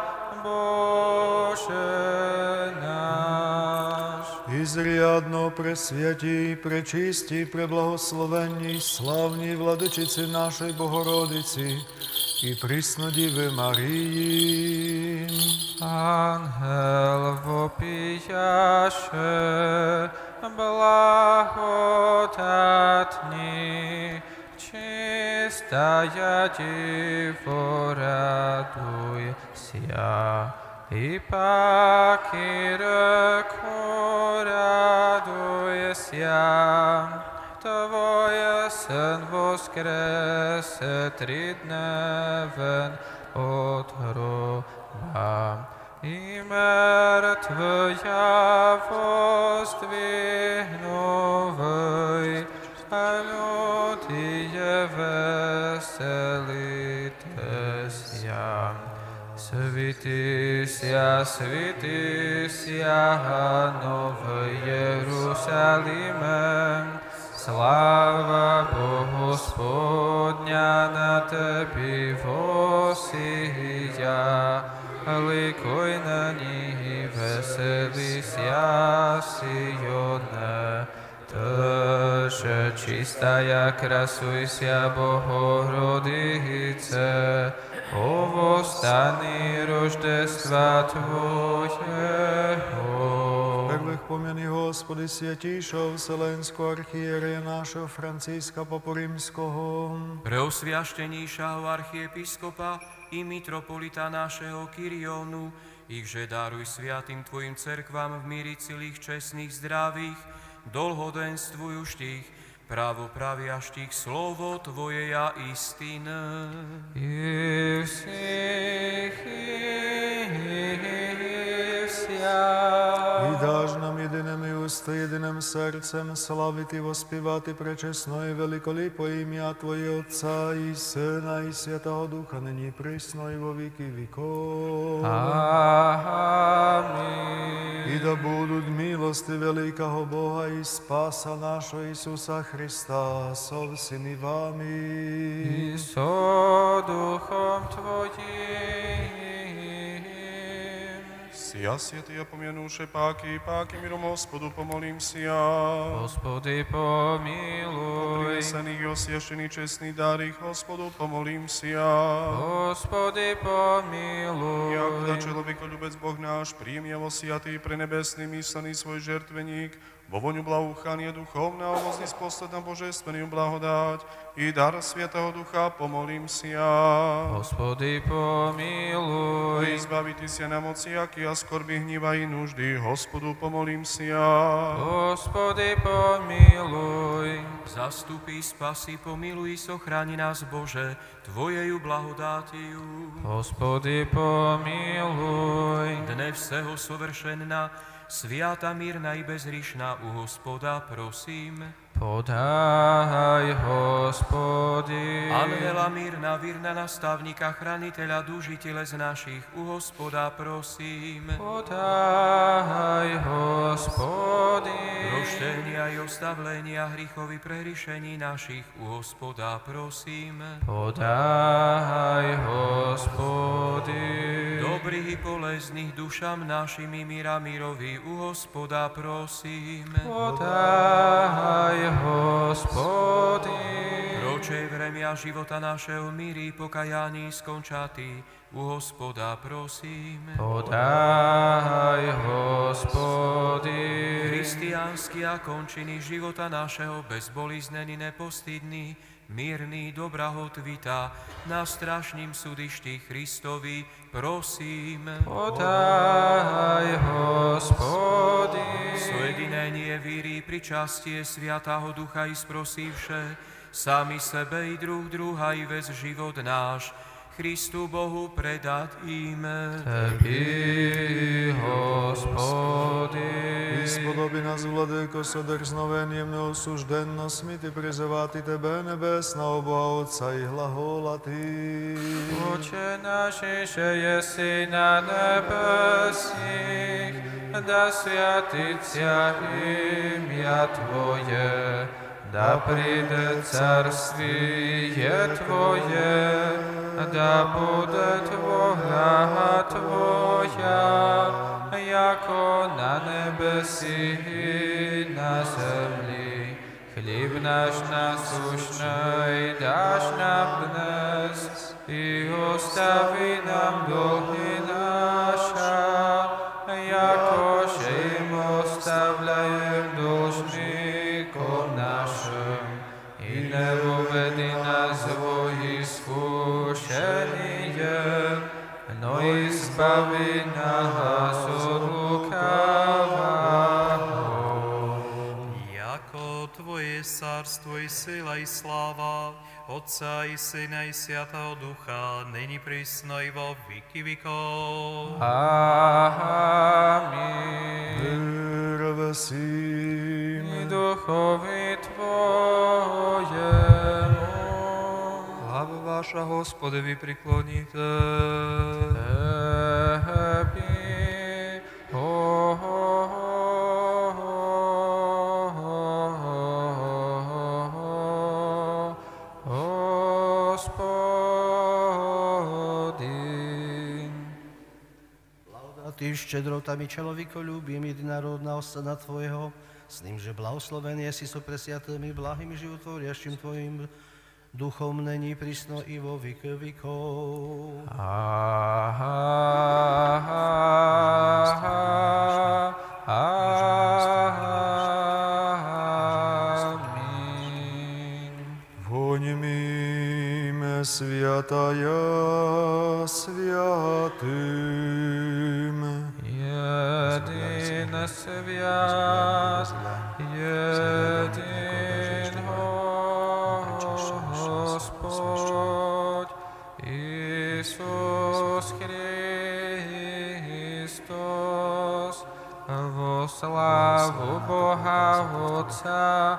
Боже наш. Изрядно пресвятій, пречистій, преблагословенній, славній владичиці нашої Богородиці і приснодіви Марії. Ангел вопияше, благодатни, чистая Дева, радуйся, и паки реку радуйся. Твой Сын воскресе тридневен от гроба, и мертвая воздвигнувай, а люди веселитеся. Святися, святися, Новый Иерусалиме, слава Богу Господня на Тебі восія, ликуй на ній, веселися, Сионе. Тоже чистая, красуйся, Богородице, о восстани Рождества Твоего. Первих помяни, Господи, святійшого Вселенського архієрея нашого Франциска Попоримського, Preosviaštenejšieho archiepiskopa i mitropolita našeho Kyrionu, ichže daruj sviatým Tvojim cerkvám v míri celých čestných, zdravých, dlhodenstvujuštích, pravopraviaštích slovo Tvoje a istine. И всех и вся. і даж нам єдиним і уста, єдиним серцем славити і воспівати пречесне і великоліпо ім'я Твоє Отця і Сина і Святого Духа, нині присно і во віки віков. Аминь. І да будуть милости великого Бога і Спаса нашого Ісуса Христа со всіми вами. И со Духом Твоим. Сия святые помянувши паки, паки миром Господу помолимся. Господи, помилуй. Принесеných i osvieštených čestných dárich Господу помолимся. Господи, помилуй. Якуда человеколюбец Бог наш, прими его святый пренебесный мисленный свой жертвенник, во воню благоухания духовного возниспослед на божественную благодать и дар Святого Духа помолимся. Господи, помилуй. Избавитеся на моci, jaké a skorby, hniva i нужды, Господу помолимся. Господи, помилуй. Zastupí, spasi, pomiluj, sochráni nás, Bože, Tvojeju blahodátiju. Господи, помилуй. Dne всеho совершенна, свята, мирна и безгрішна у Господа prosím. Poдай, Господи. Ангela mírna, vírna nastavníka, chraniteľa, duši teles našich, u Hospoda prosím. Poдай, Господи. Proštenia i ostavlenia hrichovi prehrišení našich, u Hospoda prosím. Podaj, Gospodi. Dobrých i polezných dušam našim i míra mírovi, u Hospoda prosím. Podaj, Gospodi. Oče, vremia života našeho míry, pokajání skončatý, u Hospoda prosíme. Podaj, Hospody. Christiánsky a končiny života našeho, bezboliznený, nepostydný, mírny, dobrahotvita, na strašným súdišti Christovi prosíme. Podaj, Hospody. Sojedinenie víry, pričastie Sviatého Ducha i sprosívše, sami sebe i druh druha i vec život náš, Christu Bohu predať íme. Tebi, Hospody. Ispodobi nás, Владико, содерзновением неосужденностmi, Ty призывати Тебе, Небесного Бога Отца и глаголати. Отче наш, иже еси на небесих, да святится имя Твое, да придет царствие Твое, да будет воля Твоя, яко на небеси и на земли. Хлеб наш насущный дашь нам днес, и остави нам долги наши, яко же им оставляем должником нашим, и не введи нас во искушение, но избави нас от лукавого. Яко Tvoje царство и сила и слава, Отца и Сына и Святого Духа, ныне присно и во веки веков. Аминь. Равасим. И Духови Твоему. Hlava vaša, Hospode, vy priklonite. Tebi, Hospodin. Ty ščedrotami človekolúbim jedinarodného Syna Tvojho, s ním, že blahoslovený si so presiatými blahým životvoriaším Tvojim Duchom není prísno i vo veky vekov. Аминь. Воним святая святым. Един свят, един Господь, Иисус Христос, во славу Бога Отца.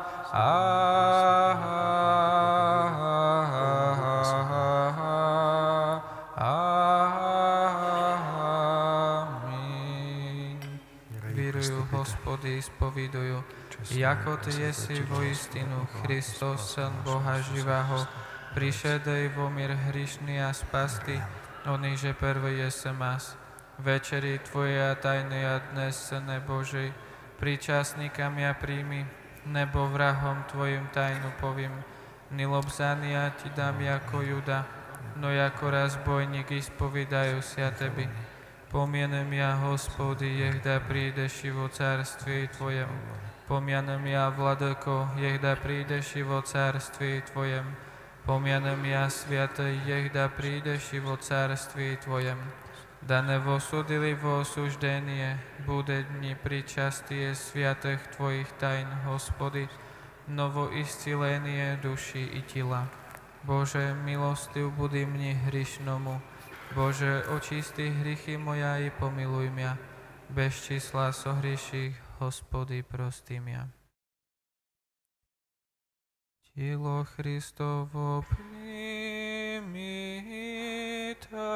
Аминь. Вірую, Господи, сповідую, яко Ty jesi vo istinu Hristos, Syn Boha živého, prišedej vo mír hrišný a spasti, oniže prvý jesem as. Večeri Tvoje a tajné a dnes, Syne Božej, príčasníkami a príjmi, nebo vrahom Tvojim tajnu povím, nilobzania Ti dám jako Juda, no jako razbojník ispovídajú sa Tebi. Pomienem ja, Hospody, jehda prídeš i vo carství Tvojem. Pomienem ja, Vladyko, jehda prídeš i vo carství Tvojem. Pomienem ja, Sviatej, jehda prídeš i vo carství Tvojem. Da ne vosudili vo osuždenie, bude dni pričastie sviatých Tvojich tajn, Hospody, novo iscilenie duši i tila. Bože, milostiv budi mni hrišnomu, Bože, očisti hrychy moja i pomiluj mňa. Bez čísla sohriešich, Hospody, prostím ja. Tilo Christovo primite,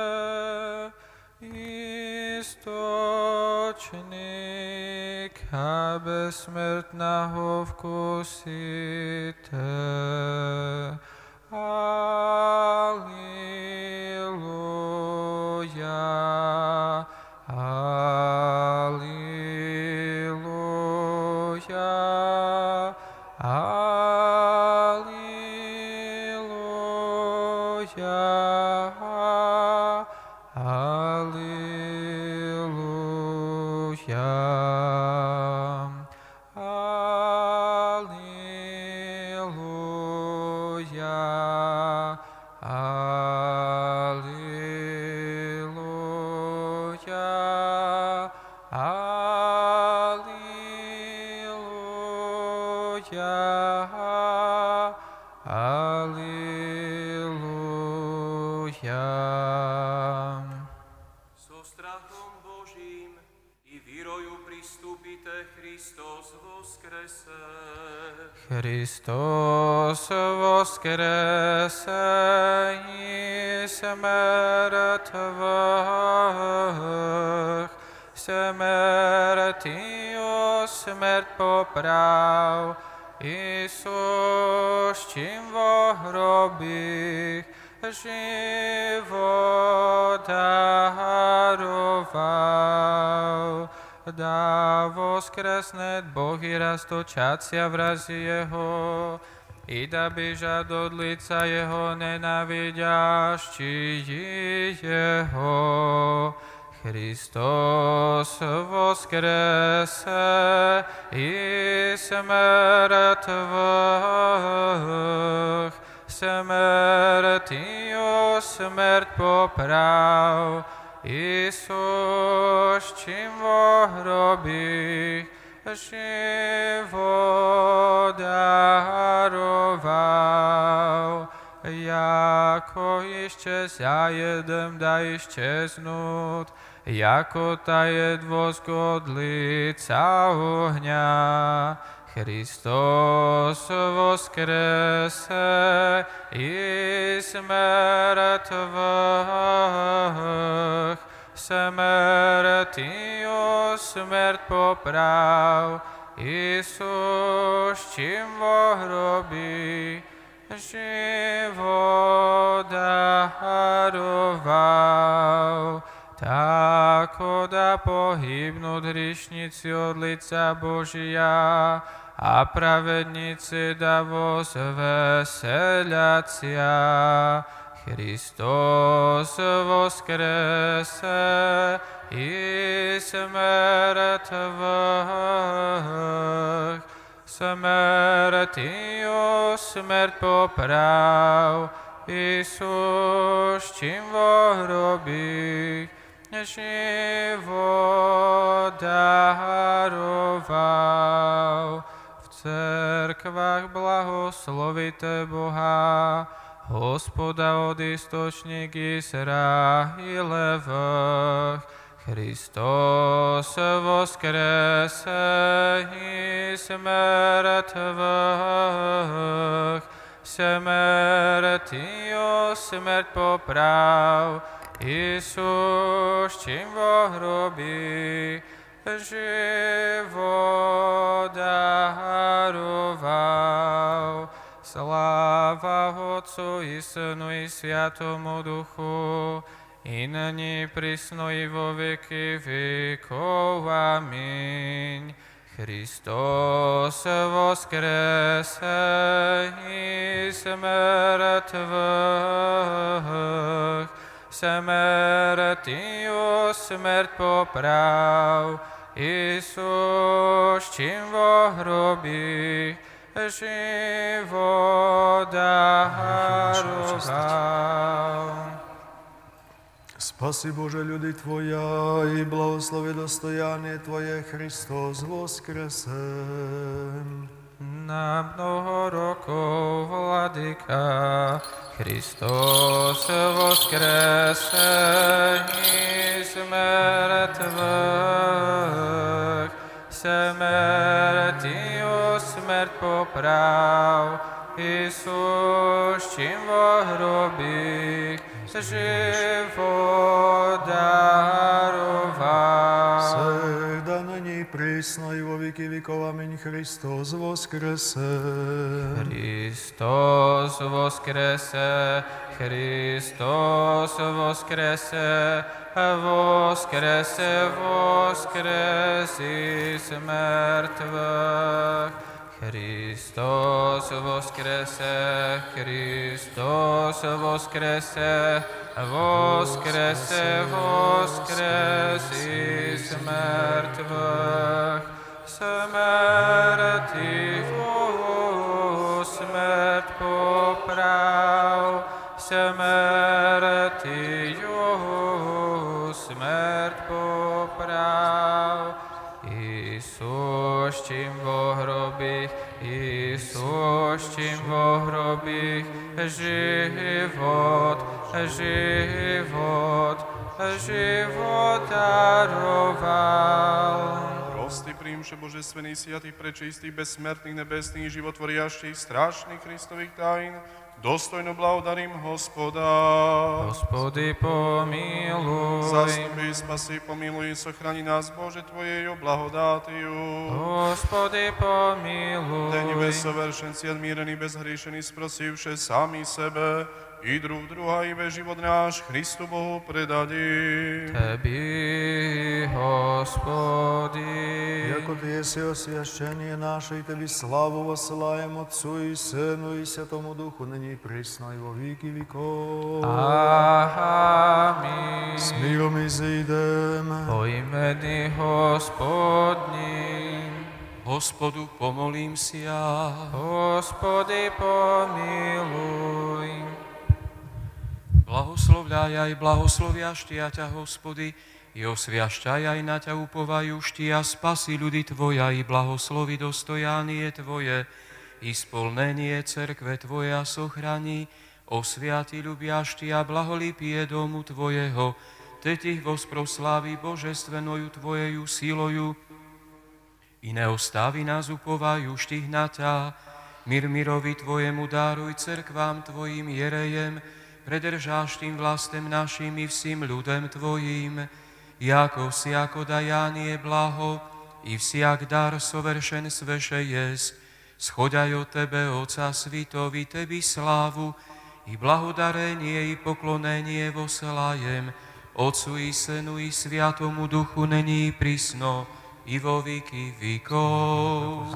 istočník a bezsmrtného vkusite. Alleluja, alleluja, alleluja. Halleluja. So strachom Božím i vírою pristúpite Christos voskrese. Christos voskrese iz mŕtvych, smrtью смерть поправ, Ісус, чим во гробі живот дарував, да воскреснет Бог и расточатся врази Его, и да бежат от лица Его ненавидящие Его. Христос воскресе из мертвых, смертью смерть поправ, Ісус, чим во гробі живот дарував, яко исчезаедем да исчезнут, яко тает воск от лица огня. Христос воскресе из мертвых, смертью смерть поправ, Ісус, чим во гробі живот дарував. Тако да погибнут грішниці от лица Божия, а праведниці да возвеселяться. Христос воскресе из мертвых, смертью смерть поправ, Ісус, чим во гробі живот дарував. В церквах благословите Бога, Господа от источник Израилевых. Христос воскресе из мертвых, смертью смерть поправ, Ісус, чим во гробі живот дарував. Слава Отцу и Сыну и Святому Духу, и ныне присно и во веки веков. Аминь. Христос воскресе из мертвых, смертью смерть поправ, Ісус, чим во гробі живот дарував. Спаси, Боже, люди Твоя, и благослови достояние Твое, Христос воскресе. На много роков, Владыка, Христос воскресе из мертвых, смертью смерть поправ, Ісус, чим во гробі живот дарував. Всегда ныне и присно и во веки веков. Аминь. Христос воскресе. Христос воскресе, Христос воскресе, воскресе, воскресе из мертвых. Христос воскресе, Христос воскресе, воскресе, воскресе из мертвых. Смертью смерть поправ, смертью смерть поправ, Ісус, Ісущим во гробі, Ісущим во гробі, живот, живот, живот дарував. Прости, примше божественный, святый, пречистый, бессмертный, небесный, животворящий, страшный Христовых тайн, достойно благодарим Господа. Господи, помилуй. Заступи, спаси, помилуй и сохрани нас, Боже, Твоею благодатью. Господи, помилуй. Да не безсовершенцы, адмирeni, безгрешeni, спросивши сами себе и друг друга, и весь живот наш Христу Богу предадим. Теби, Господи. Яко Ты еси освящение наше, и Тебе славу воссылаем Отцу и Сыну и Святому Духу, ныне и присно и во веки веков. Аминь. С миром и заидем. По имени Господнім. Господу pomolímся. Господи, помилуй. Blahoslovľaj aj blahosloviaštia ťa, Hospody, i osviašťaj aj na ťa upovajušti a spasi ľudí Tvoja, i blahoslovi dostojánie Tvoje, i spolnenie cerkve Tvoja sochraní, osviati ľubiašti a blaholipie domu Tvojeho, te Tich vosproslaví božestvenою Tvojeju síloju, i neostavi nás upovajuštich na ťa, mir mirovi Tvojemu daruj cerkvám Tvojim jerejem, predržáš tým vlastem našim i vším ľudem Tvojím, jako всяко даяние благо и всяк дар совершен свеше есть, сходяй от Тебе, Отца Святови, Теби славу, и благодарение, и поклонение воселаем, Отцу и Сыну, и Святому Духу, ныне и присно, и во веки веков.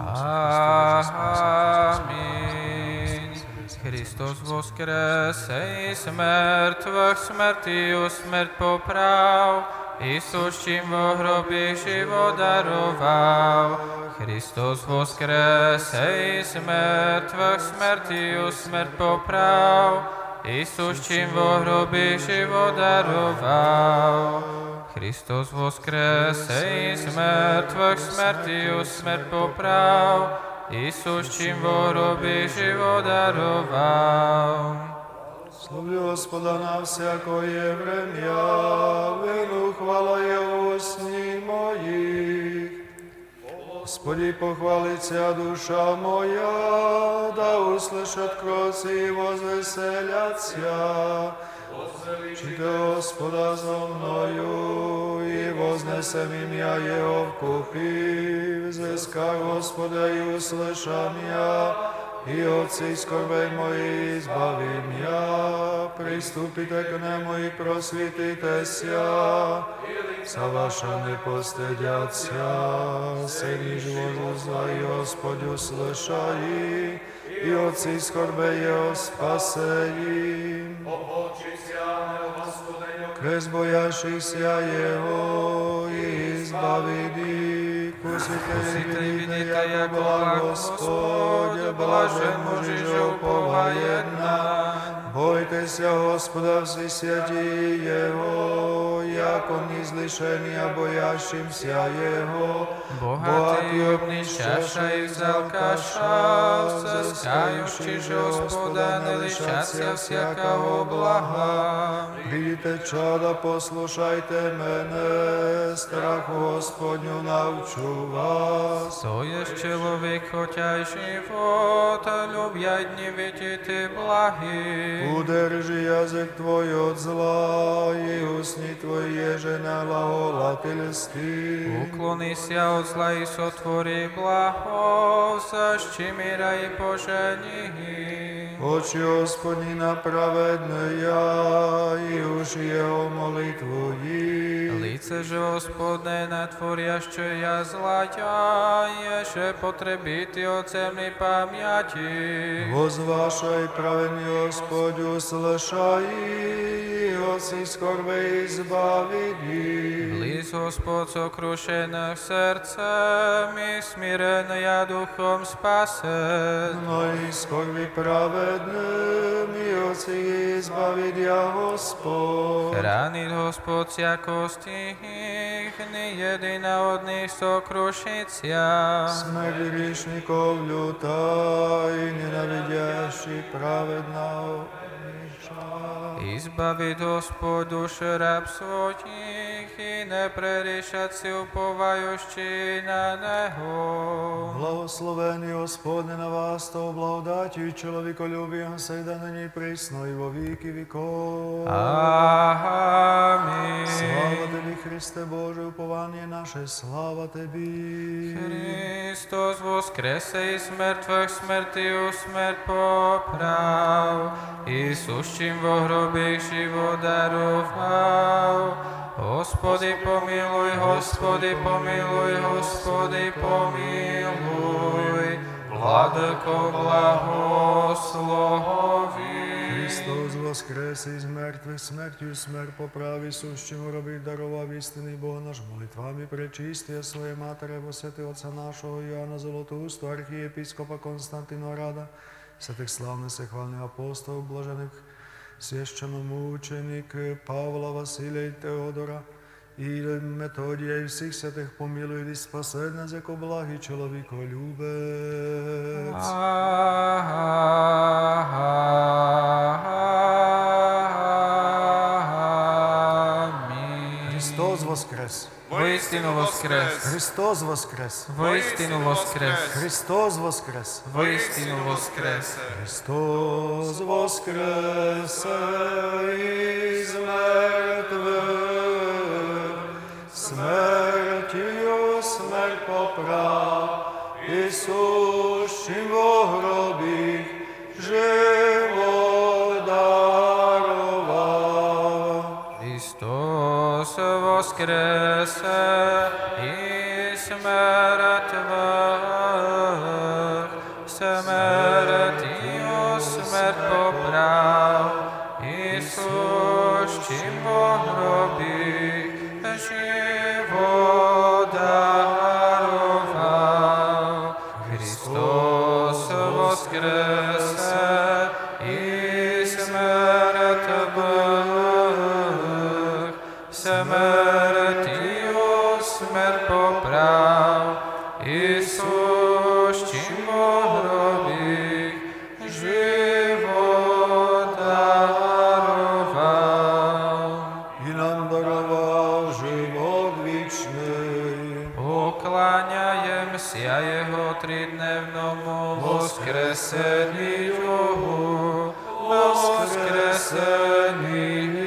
Аминь. Христос воскресе из мертвых, смертью смерть поправ, Ісущим во гробі живот дарував. Христос воскресе из мертвых, смертью смерть поправ, Ісущим во гробі живот дарував. Христос воскресе из мертвых, смертью смерть поправ, Ісущим во гробі живот дарував. Славлю Господа на всякое время, вину хвала Его усни моих. Господи, похвалится душа моя, да услышат кросы и возвеселятся. Чите Господа со мною, и вознесем имя Его вкупи, взыска Господа и услышам я, и отцы скорбей мои избавим я. Приступите к Нему и просветитеся, за ваша не постыдятся, сыны живот зла и Господь услышай, и отцы скорбей Его спасей. Крест боящихся Его избавит их. Кусите и видите, яко благ Господь, блажен муж, же уповает на. Бойтеся Господа, все святи Его, як Он излишений, а боящимся Его. Богатый обнищаша и взял каша, взыскающий же Господа, не лишаться всякого блага. Видите, чада, послушайте мене, страху Господню научу вас. То есть человек, хотя и живот, любя дни видите благи. Удержи язык твой от зла, и усни твои еже на глаголательстве. Уклонися от зла и сотвори благо, защи мира и пожени. Очи Господни на праведная, и уши Его молитву их. Лице же Господне натворящая злая, еже потребити от земли памяти. Возвашай праведный Господь, услышай, и si skorbe izbaviť ich. Blíz Hospod sokrušených srdcem i smirený duchom spasen. Mnohí skorby pravedné, milci izbaviť ja Hospod. Chránit Hospod sjakosti ich, ni jedina od nich sokrušicia. Smrť hriešnikov ľutá i nenavidiaši pravedná obliča. Izbaviť Hospod duše rab svojich i neprerišať si upovajušči na Neho. Благословений Господне на вас, то благодаті чоловіколюбія сейда нині присно і во віки віков. Амінь. Слава Тобі, Христе Боже, уповання наше, слава Тобі. Христос воскресе із мертвих смертю смерть поправ, і сущим во гробі живот дарував. Господи помилуй, Господи помилуй, Господи помилуй, Владико благослови. Христос воскрес із мертвих смертю смерть поправ, і сущим робить дарував істинний Бог наш молитвами пречистия своє матері, во святи Отця нашого Йоанна Золотоусту, архієпископа Константина Рада, святих славних всехвальних апостолів, блажених священномученик Павла, Василия и Теодора, и Методия, и всех святых помилуй, и спаси нас, яко благий чоловіколюбець. Амінь. Христос воскрес! Воістину воскрес! Христос воскрес! Воістину воскрес! Христос воскрес! Воістину воскрес! Христос воскресе із мертвих, смертю смерть поправ, і сущим во гробі живот дарував. Христос воскресе із мертвих, смертю смерть поправ, і сущим во гробі живот дарував. Христос воскресе із мертвих, смертю смерть поправ, і сущим во гробі живот дарував. І нам дарував живот вічний. Поклоняємся Його тридневному воскресенню, воскресенню.